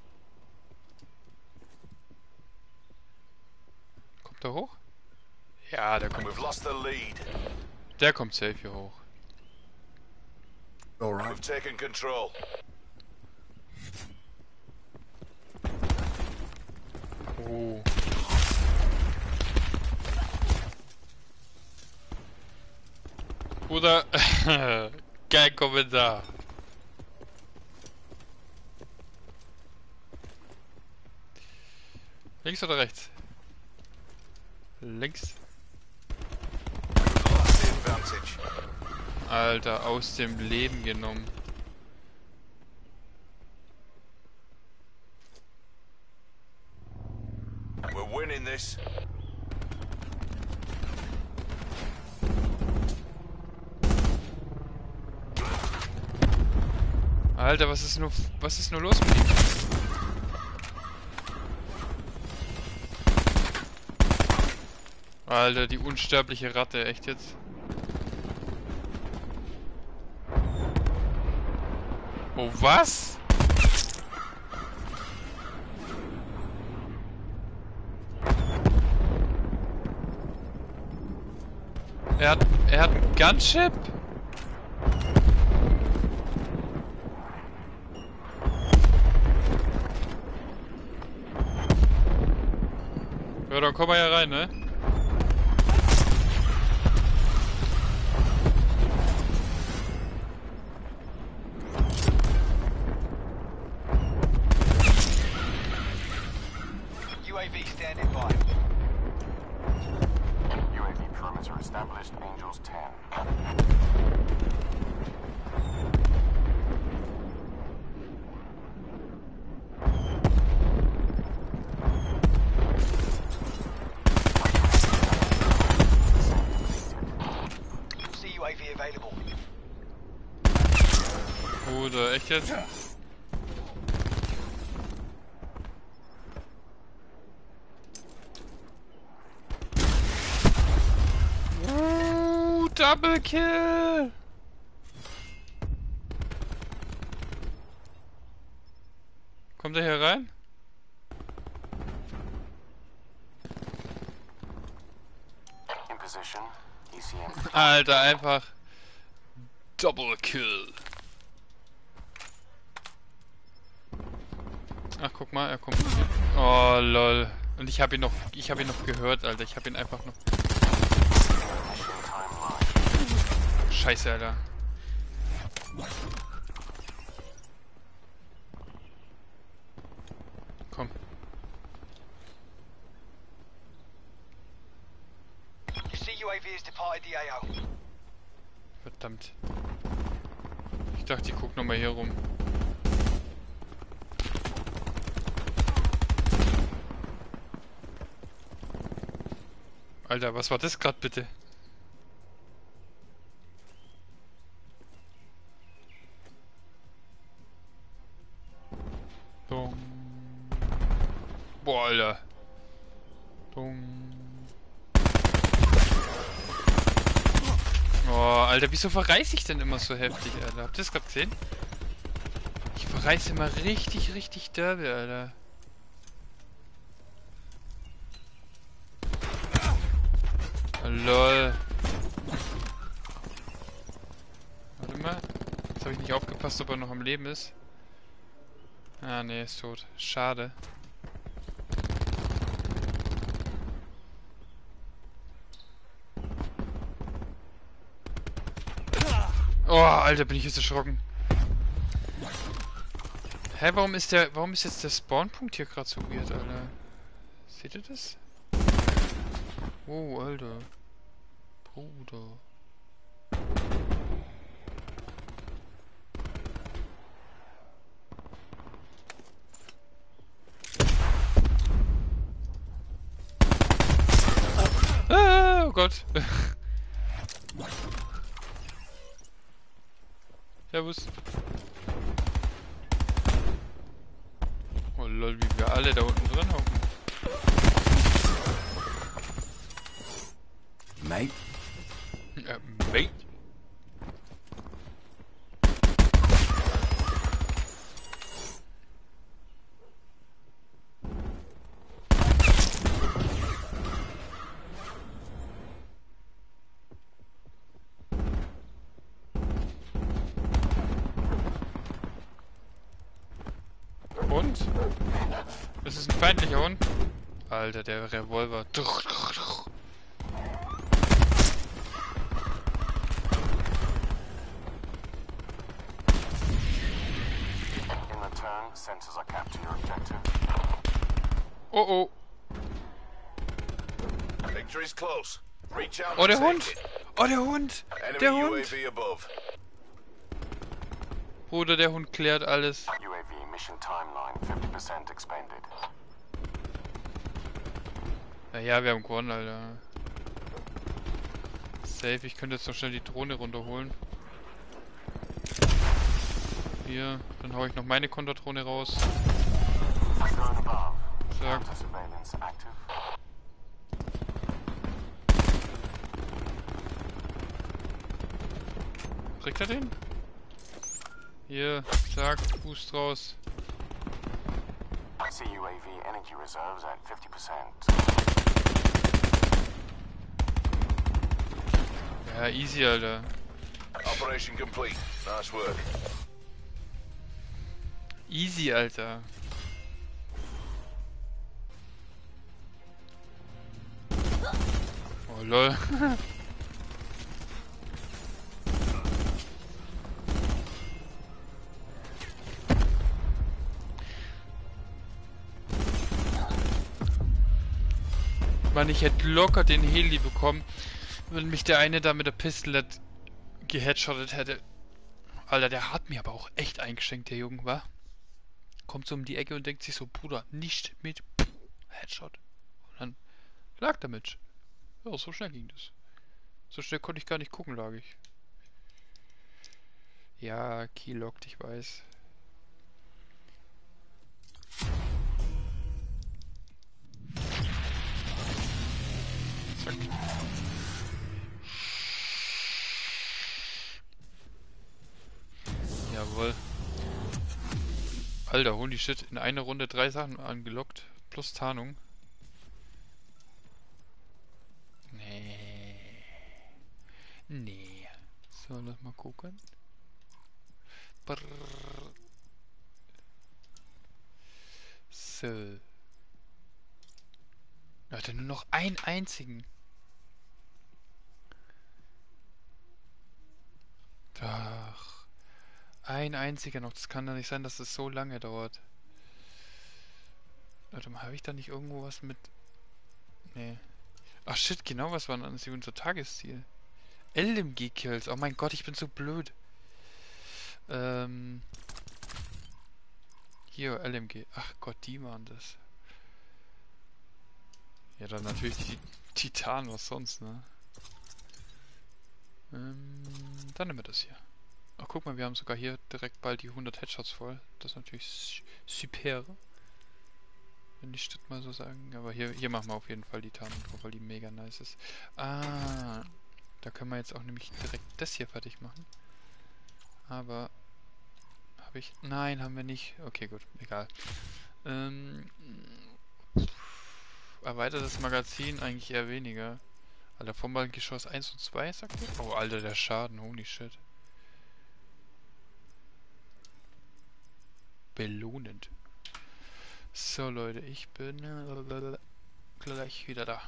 Kommt er hoch? Ja, der kommt. We've lost the lead. Der kommt safe hier hoch. All right. We've taken control. Oh. Bruder, kein Kommentar. Links oder rechts? Links. Lost the advantage. Alter, aus dem Leben genommen. We're winning this. Alter, was ist nur, was ist nur los mit ihm? Alter, die unsterbliche Ratte, echt jetzt? Oh, was? Er hat, er hat einen Gunship? Ja, dann komm mal ja rein, ne? established Angels ten. See U A V available. Oder echt jetzt? Uh, Double Kill! Kommt er hier rein? In position. E C M. Alter, einfach Double Kill. Ach, guck mal, er kommt hier. Oh, lol. Und ich habe ihn noch, ich habe ihn noch gehört, Alter. Ich habe ihn einfach noch. Scheiße, Alter. Komm. You see U A V has departed the A O. Verdammt. Ich dachte, ich guck noch mal hier rum. Alter, was war das gerade bitte? Dong. Boah, Alter. Dong. Oh, Alter, wieso verreiße ich denn immer so heftig, Alter? Habt ihr das gerade gesehen? Ich verreiße immer richtig, richtig derbe, Alter. Lol. Warte mal. Jetzt habe ich nicht aufgepasst, ob er noch am Leben ist. Ah, ne, ist tot. Schade. Oh, Alter, bin ich jetzt erschrocken. Hä, warum ist der, warum ist jetzt der Spawnpunkt hier gerade so weird, Alter? Seht ihr das? Oh, Alter. Bruder. Ah, oh Gott. Servus. Oh lol, wie wir alle da unten drin hocken. Mate? Äh, Mate? Hund? Das ist ein feindlicher Hund. Alter, der Revolver. In return, sensors are capped to your objective. Oh oh. Victory's close. Reach out Oh, and der take Hund. it. Oh, der Hund. Enemy Der U A Hund. V above. Bruder, der Hund klärt alles. U A V mission timeline fifty percent expended. Naja, wir haben gewonnen, Alter. Safe, ich könnte jetzt noch schnell die Drohne runterholen. Hier, dann hau ich noch meine Konterdrohne raus. Drone above. Zack. Counter surveillance active. Kriegt er den? Hier, zack, Boost raus. C U A V energy reserves at fifty percent. Ja, easy, Alter. Operation complete. Nice work. Easy, Alter. Oh, lol. Mann, ich hätte locker den Heli bekommen. Wenn mich der eine da mit der Pistole geheadshottet hätte. Alter, der hat mir aber auch echt eingeschenkt, der Junge, war. Kommt so um die Ecke und denkt sich so, Bruder, nicht mit Headshot. Und dann lag damit. Ja, so schnell ging das. So schnell konnte ich gar nicht gucken, lag ich. Ja, Key lockt, ich weiß. Zack. Jawohl. Alter, holy shit. In einer Runde drei Sachen angelockt. Plus Tarnung. Nee. Nee. So, lass mal gucken. Brrr. So. Er hatte nur noch einen einzigen. Ach. Ein einziger noch. Das kann doch nicht sein, dass es so lange dauert. Warte mal, habe ich da nicht irgendwo was mit... Nee. Ach shit, genau, was war denn unser Tagesziel? L M G-Kills. Oh mein Gott, ich bin so blöd. Ähm... Hier, L M G. Ach Gott, die waren das. Ja, dann natürlich die Titan, was sonst, ne? Ähm, dann nehmen wir das hier. Ach, guck mal, wir haben sogar hier direkt bald die hundert Headshots voll. Das ist natürlich super. Wenn ich das mal so sagen. Aber hier, hier machen wir auf jeden Fall die Tarnung drauf, weil die mega nice ist. Ah, da können wir jetzt auch nämlich direkt das hier fertig machen. Aber... Habe ich... Nein, haben wir nicht. Okay, gut, egal. Ähm... Erweitertes Magazin eigentlich eher weniger. Alter, Vollballgeschoss eins und zwei, sagt ihr? Oh, Alter, der Schaden, holy shit. Belohnend. So, Leute, ich bin äh, gleich wieder da.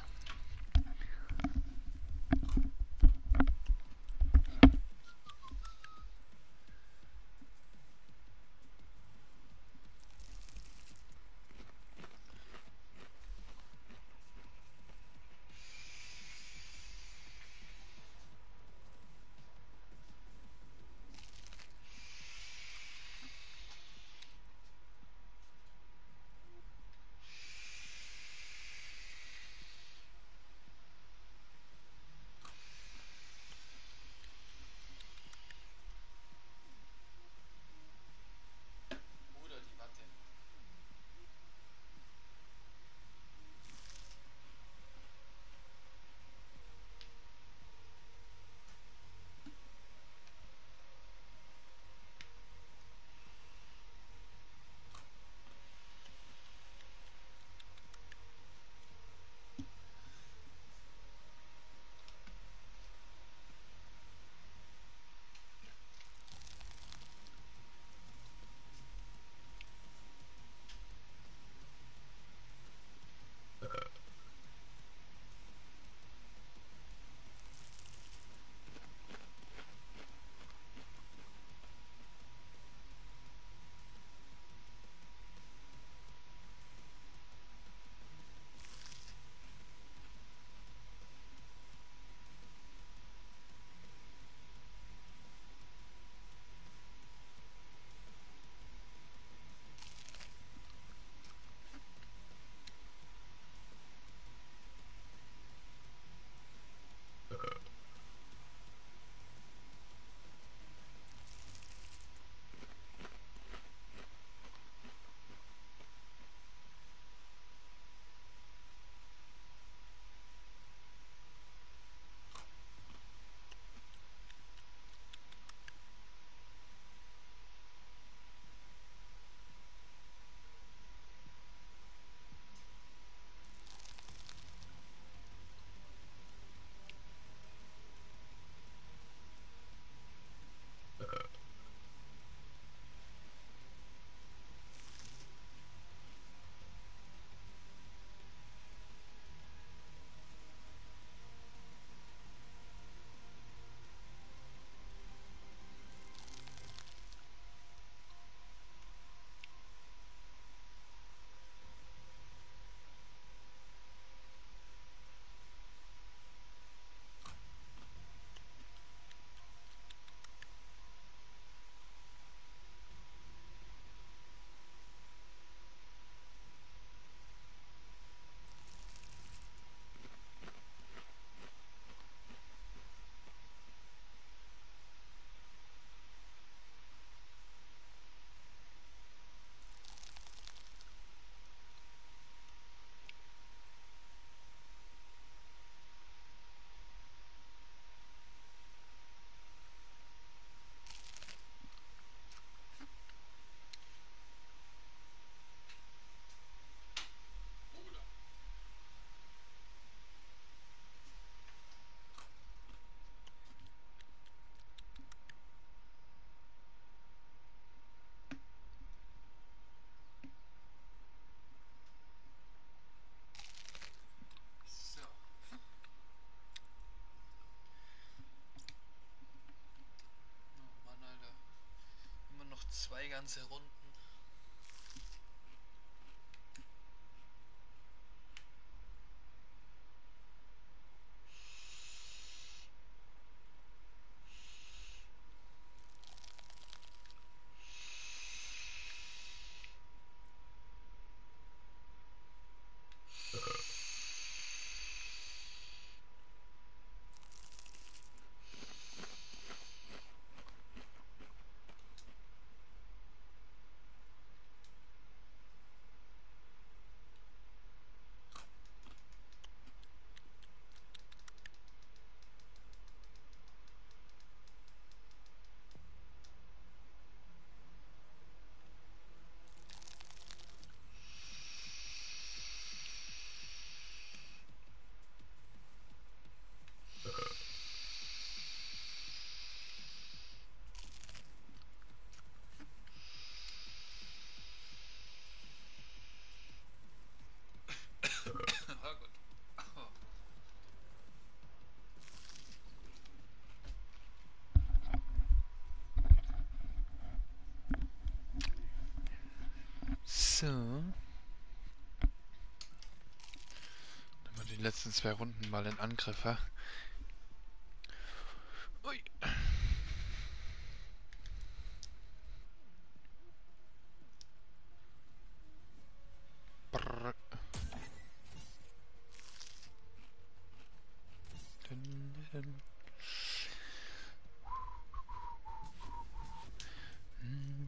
ganze Runden. So. Nehmen wir die letzten zwei Runden mal in Angriff, ha? Ui. Brrr. Dun, dun. Hm.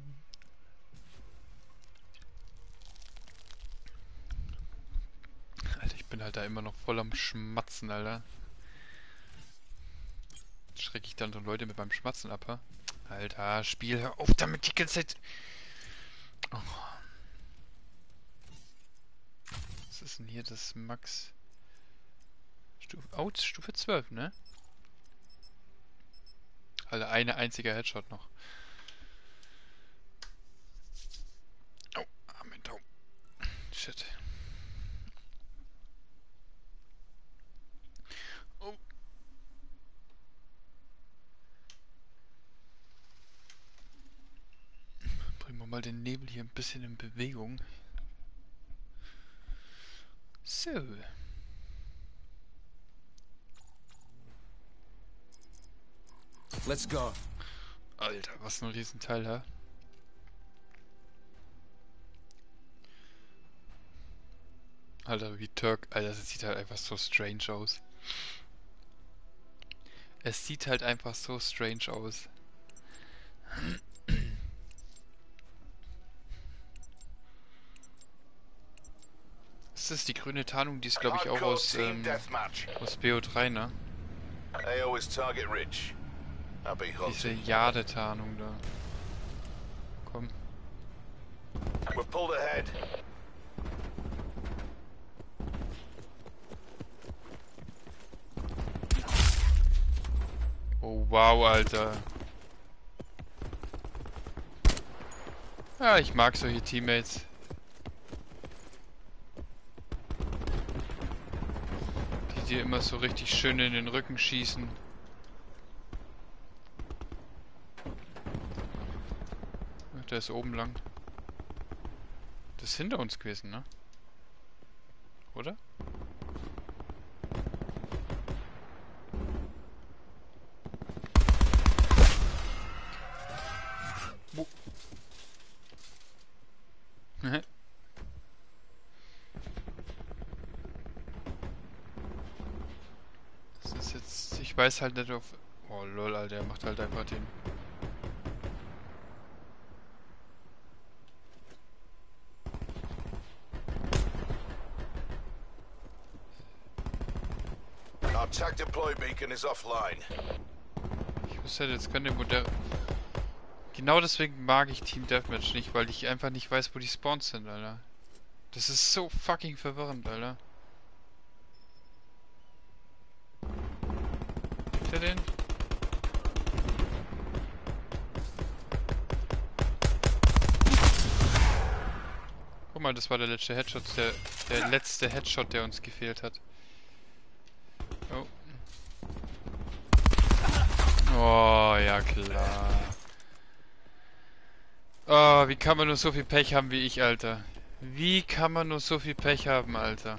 Alter, ich bin halt da immer noch voll am Schmatzen, Alter. Schrecke ich dann so Leute mit meinem Schmatzen ab, ha? Alter, Spiel, hör auf damit die ganze Zeit. Oh. Was ist denn hier das Max? Stufe, oh, Stufe zwölf, ne? Alter, eine einziger Headshot noch. Oh, ah, mein Daumen. Shit. Oh. Bringen wir mal den Nebel hier ein bisschen in Bewegung. So. Let's go. Alter, was ein Riesenteil, ha? Alter, wie Türk. Alter, das sieht halt einfach so strange aus. Es sieht halt einfach so strange aus. Ist das die grüne Tarnung? Die ist, glaube ich, auch Hardcore aus, team ähm, deathmatch. aus B O drei, ne? A O is target rich. Happy Diese hunting. Jade-Tarnung da. Komm. We're pulled ahead. Oh, wow, Alter. Ja, ich mag solche Teammates. Die dir immer so richtig schön in den Rücken schießen. Ach, der ist oben lang. Das ist hinter uns gewesen, ne? Oder? Wo? Das ist jetzt... Ich weiß halt nicht auf... Oh lol, Alter, der macht halt einfach den... Our tac deploy beacon is offline. Ich wusste halt, jetzt könnte Modell... Genau deswegen mag ich Team Deathmatch nicht, weil ich einfach nicht weiß, wo die Spawns sind, Alter. Das ist so fucking verwirrend, Alter. Gibt er den? Guck mal, das war der letzte Headshot, der, der letzte Headshot, der uns gefehlt hat. Oh. Oh, ja klar. Oh, Oh, wie kann man nur so viel Pech haben wie ich, Alter? Wie kann man nur so viel Pech haben, Alter?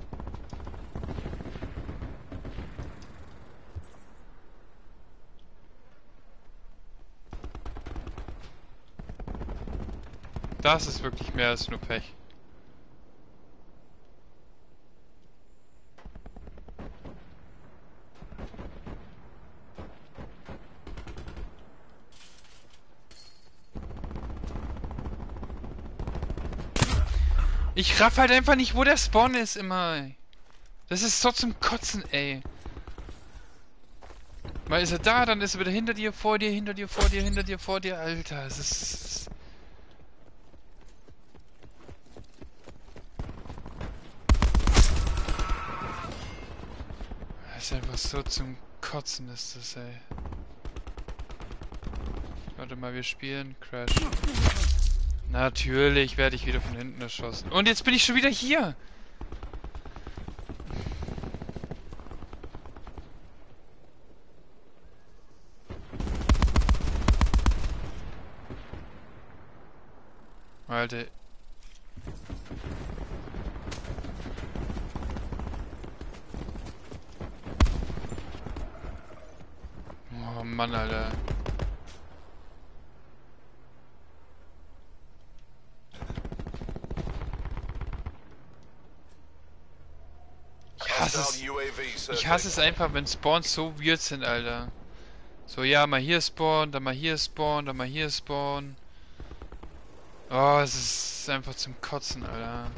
Das ist wirklich mehr als nur Pech. Ich raff halt einfach nicht, wo der Spawn ist immer. Das ist so zum Kotzen, ey. Mal ist er da, dann ist er wieder hinter dir, vor dir, hinter dir, vor dir, hinter dir, vor dir. Alter, es ist... Das ist einfach so zum Kotzen, ist das, ey. Warte mal, wir spielen. Crash. Natürlich werde ich wieder von hinten erschossen. Und jetzt bin ich schon wieder hier. Alter. Oh Mann, Alter. Ich hasse es. Ich hasse es einfach, wenn Spawns so weird sind, Alter. So, ja, mal hier spawnen, dann mal hier spawnen, dann mal hier spawnen. Oh, es ist einfach zum Kotzen, Alter.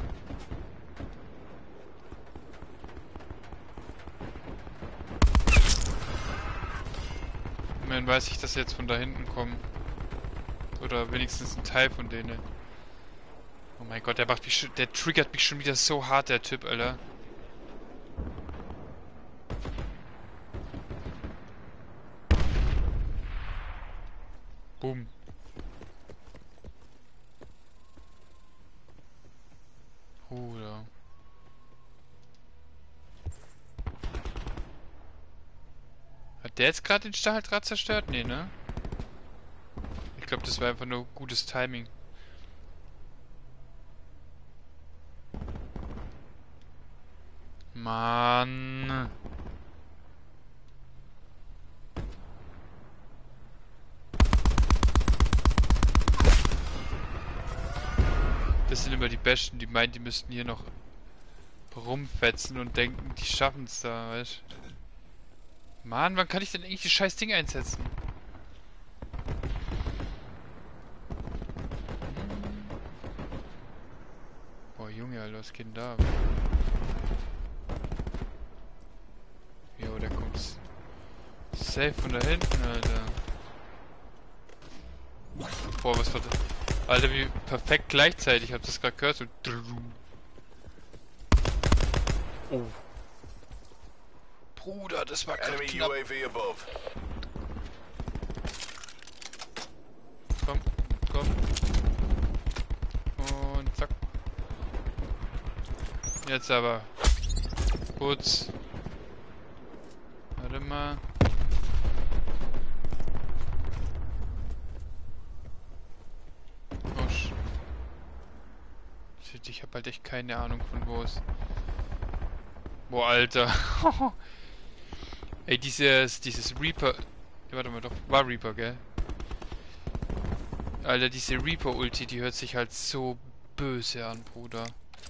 Immerhin weiß ich, dass sie jetzt von da hinten kommen. Oder wenigstens ein Teil von denen. Oh mein Gott, der macht mich schon, der triggert mich schon wieder so hart, der Typ, Alter. Boom. Bruder. Hat der jetzt gerade den Stahldraht zerstört? Nee, ne? Ich glaube, das war einfach nur gutes Timing. Mann. Das sind immer die Besten, die meinen, die müssten hier noch rumfetzen und denken, die schaffen es da, weißt du? Mann, wann kann ich denn eigentlich das scheiß Ding einsetzen? Boah, Junge, Alter, was geht denn da? Jo, der kommt safe von da hinten, Alter. Boah, was war das? Alter, wie perfekt gleichzeitig. Ich hab das gerade gehört. So. Oh. Bruder, das war gerade knapp. U A V above. Komm, komm. Und zack. Jetzt aber. Putz. Warte mal. Ich hab halt echt keine Ahnung von wo es. Boah, Alter. Ey, dieses, dieses Reaper. Ja, warte mal, doch, war Reaper, gell? Alter, diese Reaper-Ulti, die hört sich halt so böse an, Bruder.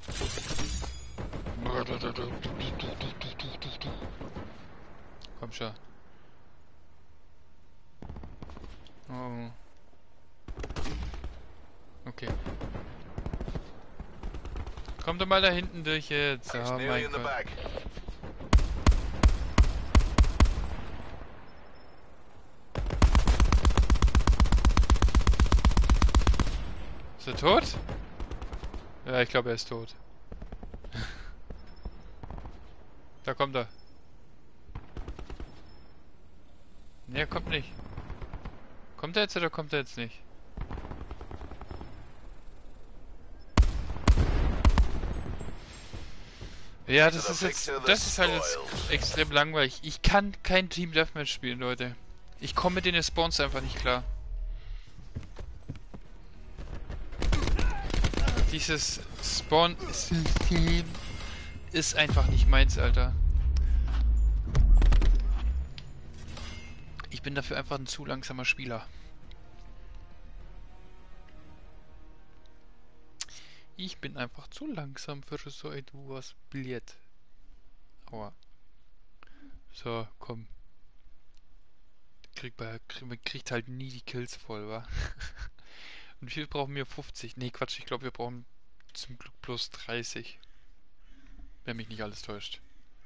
Komm schon. Oh. Okay. Komm doch mal da hinten durch jetzt. Oh mein Gott. Ist er tot? Ja, ich glaube, er ist tot. Da kommt er. Ne, er kommt nicht. Kommt er jetzt oder kommt er jetzt nicht? Ja, das ist jetzt, das ist halt jetzt extrem langweilig. Ich kann kein Team Deathmatch spielen, Leute. Ich komme mit den Spawns einfach nicht klar. Dieses Spawn-System ist einfach nicht meins, Alter. Ich bin dafür einfach ein zu langsamer Spieler. Ich bin einfach zu langsam für so etwas Billett. Aua. So, komm. Krieg bei, krieg, man kriegt halt nie die Kills voll, wa? Und wie viel brauchen wir? fünfzig? Nee, Quatsch, ich glaube, wir brauchen zum Glück bloß dreißig. Wenn mich nicht alles täuscht.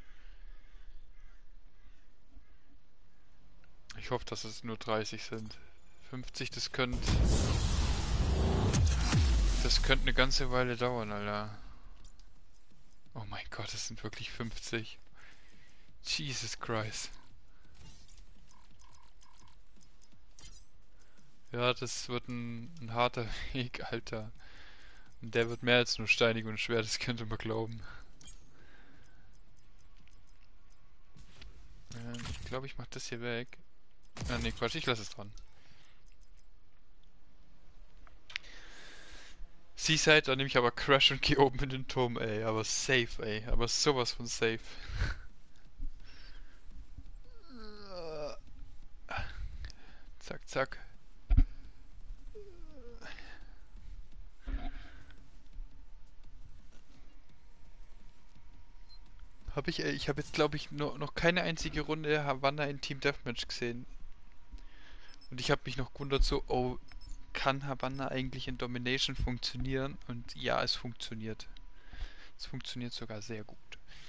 Ich hoffe, dass es nur dreißig sind. fünfzig, das könnte... Das könnte eine ganze Weile dauern, Alter. Oh mein Gott, das sind wirklich fünfzig. Jesus Christ. Ja, das wird ein, ein harter Weg, Alter. Und der wird mehr als nur steinig und schwer, das könnte man glauben. Ähm, ich glaube, ich mach das hier weg. Ah, ne, Quatsch, ich lasse es dran. Seaside, da nehme ich aber Crash und gehe oben in den Turm, ey. Aber safe, ey. Aber sowas von safe. Zack, zack. Hab ich, ey, ich habe jetzt, glaube ich, noch, noch keine einzige Runde Havanna in Team Deathmatch gesehen. Und ich habe mich noch gewundert so, oh, kann Havanna eigentlich in Domination funktionieren? Und ja, es funktioniert. Es funktioniert sogar sehr gut.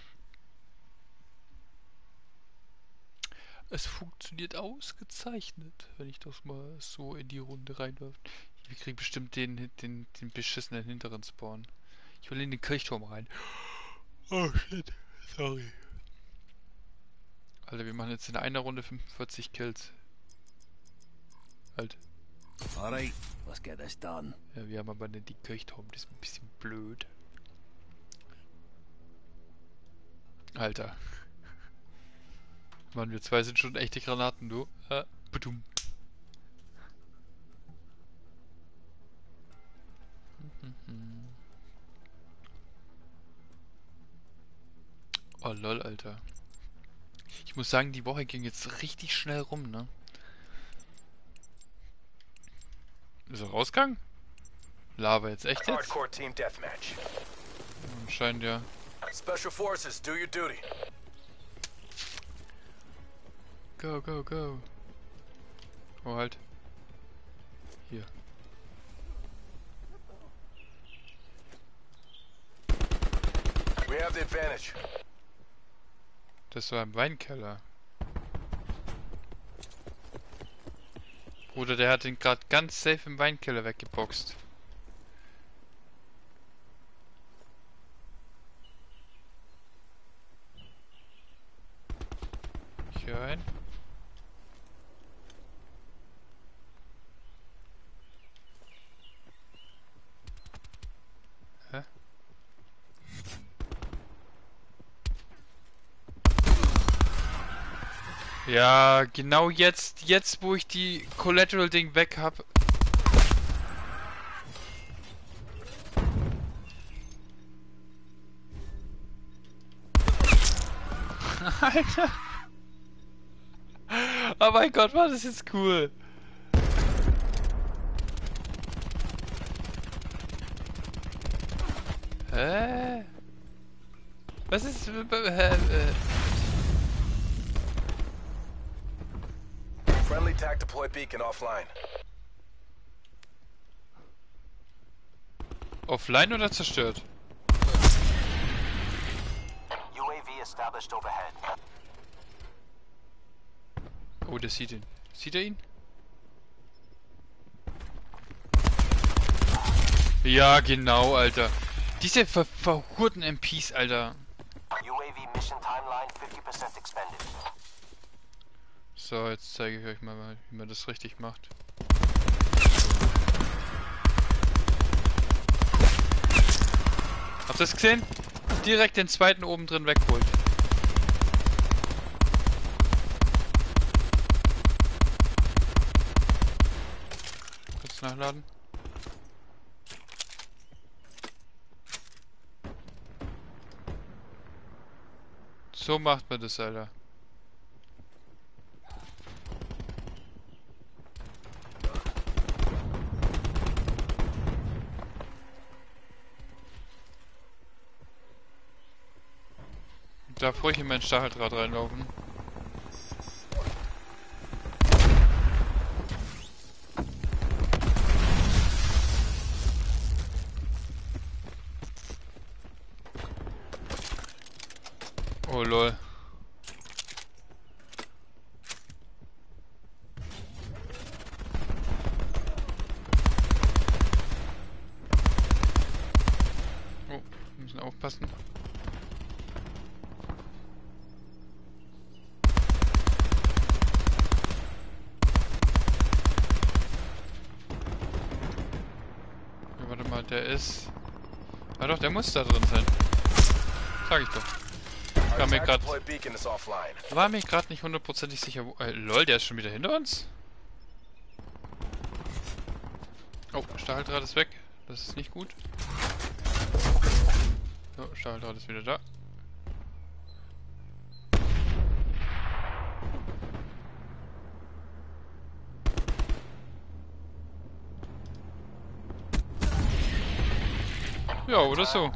Es funktioniert ausgezeichnet, wenn ich das mal so in die Runde reinwerfe. Wir kriegen bestimmt den, den, den beschissenen hinteren Spawn. Ich will in den Kirchturm rein. Oh shit, sorry. Alter, wir machen jetzt in einer Runde fünfundvierzig Kills. Halt. Alright, let's get this done. Ja, wir haben aber nicht die Kirchturm, das ist ein bisschen blöd. Alter. Mann, wir zwei sind schon echte Granaten, du. Äh, badum. Oh lol, Alter. Ich muss sagen, die Woche ging jetzt richtig schnell rum, ne? Ist er rausgegangen? Lava jetzt echt jetzt? Hardcore team deathmatch. Anscheinend ja. Special forces, do your duty. Go, go, go. Oh, halt. Hier. We have the advantage. Das war im Weinkeller. Bruder, der hat ihn gerade ganz safe im Weinkeller weggeboxt. Hier rein. Hä? Ja, genau jetzt, jetzt wo ich die Collateral-Ding weg hab. Alter. Oh mein Gott, war das jetzt cool. Hä? Was ist... Hä? Äh, Friendly tac deploy beacon offline. offline oder zerstört? U A V established overhead. Oh, der sieht ihn. Sieht er ihn? Ja, genau, Alter. Diese ver verhurten M Ps, Alter. U A V mission timeline fifty percent expended. So, jetzt zeige ich euch mal, wie man das richtig macht. Habt ihr das gesehen? Direkt den zweiten oben drin wegholt. Kurz nachladen. So macht man das, Alter. Darf ruhig in mein Stacheldraht reinlaufen. Oh lol. Oh, wir müssen aufpassen. Ja, warte mal, der ist... Ah doch, der muss da drin sein. Sag ich doch. War mir grad, war mir gerade nicht hundertprozentig sicher, wo... Äh, lol, der ist schon wieder hinter uns? Oh, Stacheldraht ist weg. Das ist nicht gut. So, Stacheldraht ist wieder da. Ja, oder so.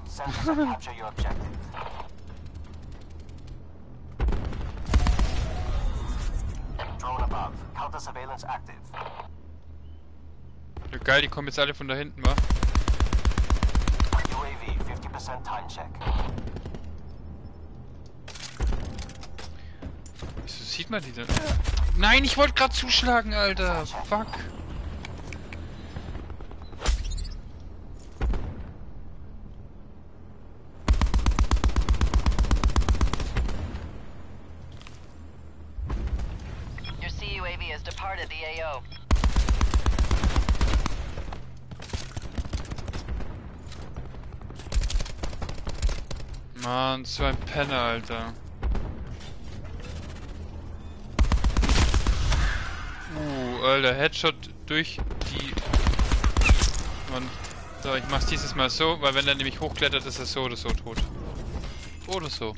Drone above. Counter surveillance active. Ja, geil, die kommen jetzt alle von da hinten, wa? U A V fifty percent time check. Wieso sieht man die denn? Nein, ich wollte gerade zuschlagen, Alter. Fuck. Your C U A V has departed the A O. Mann, so ein Penner, Alter. Uh, Alter, Headshot durch die... Mann. So, ich mach's dieses Mal so, weil wenn er nämlich hochklettert, ist er so oder so tot. Oder so.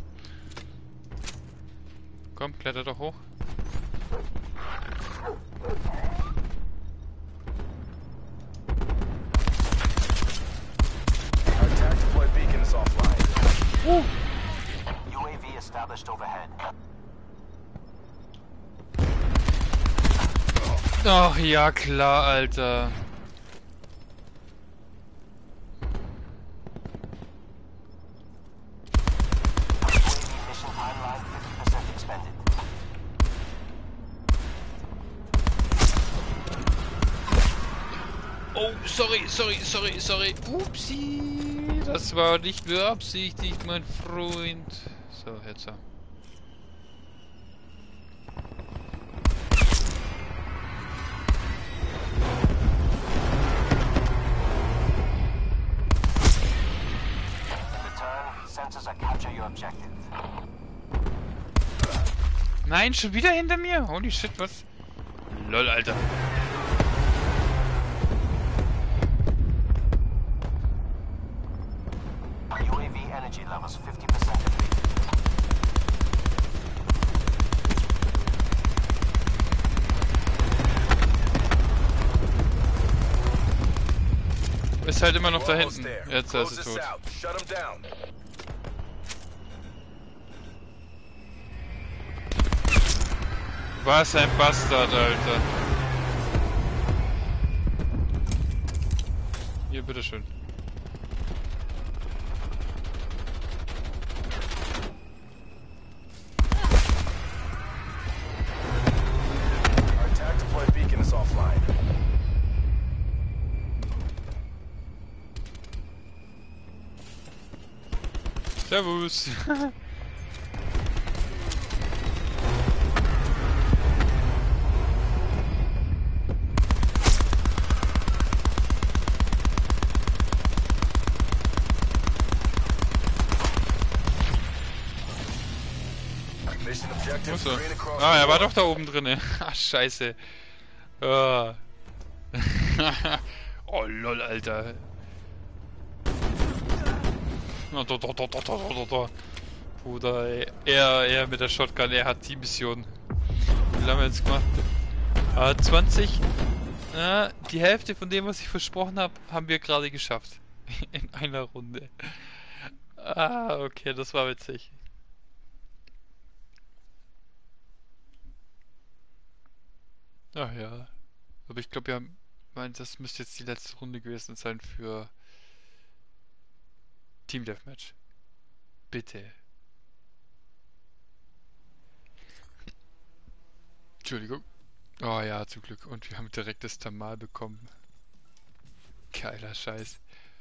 Komm, kletter doch hoch. Our attack deploy beacon is offline. U A V established overhead. Ach ja, klar, Alter. U A V mission timeline fifty percent expended. Oh, sorry, sorry, sorry, sorry. Upsi. Das war nicht beabsichtigt, mein Freund. So, jetzt so. Return. Sensors are capture your objective. Nein, schon wieder hinter mir? Holy shit, was? Lol, Alter. U A V energy levels fifty percent depleted. Ist halt immer noch da We're almost hinten. there. Jetzt Close ist er this tot. out. Shut him down. Was ein Bastard, Alter. Hier, bitteschön. Our attack deploy beacon is offline. Servus. Mission objective Achso. green across Ah, the er war board. doch da oben drinne. Ach, scheiße. Oh. Oh, lol, Alter. Na, da, da, da, da, da, da, da. Bruder, ey. Er, er mit der Shotgun, er hat die Mission. Wie lange haben wir jetzt gemacht? Ah, zwanzig. Ah, die Hälfte von dem, was ich versprochen habe, haben wir gerade geschafft. In einer Runde. Ah, okay, das war witzig. Ach ja. Aber ich glaube, wir haben... Mein, das müsste jetzt die letzte Runde gewesen sein für Team Deathmatch. Bitte. Entschuldigung. Oh ja, zum Glück. Und wir haben direkt das Thermal bekommen. Geiler Scheiß.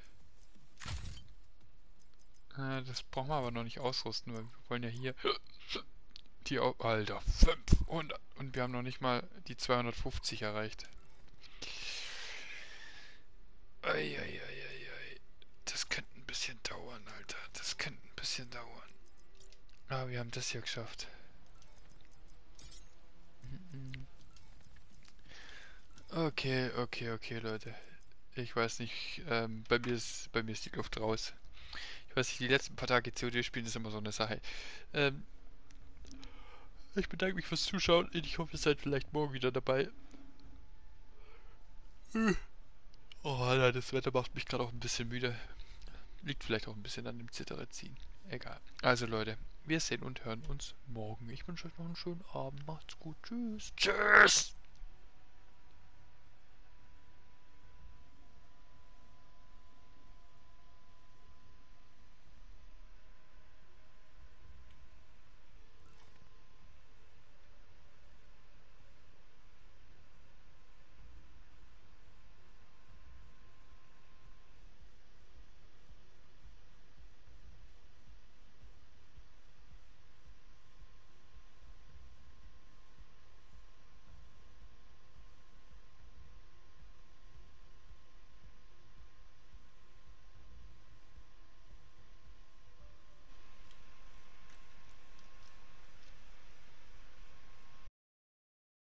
Äh, das brauchen wir aber noch nicht ausrüsten, weil wir wollen ja hier die... Au Alter, fünfhundert. Und wir haben noch nicht mal die zweihundertfünfzig erreicht. Eieieiei. Das könnte ein bisschen dauern, Alter. Das könnte ein bisschen dauern. Aber wir haben das hier geschafft. Okay, okay, okay, Leute. Ich weiß nicht, ähm, bei mir ist, bei mir ist die Luft raus. Ich weiß nicht, die letzten paar Tage C O D spielen ist immer so eine Sache. Ähm, ich bedanke mich fürs Zuschauen. Ich hoffe, ihr seid vielleicht morgen wieder dabei. Oh, Alter, das Wetter macht mich gerade auch ein bisschen müde. Liegt vielleicht auch ein bisschen an dem Zitterziehen. Egal. Also Leute, wir sehen und hören uns morgen. Ich wünsche euch noch einen schönen Abend. Macht's gut. Tschüss. Tschüss.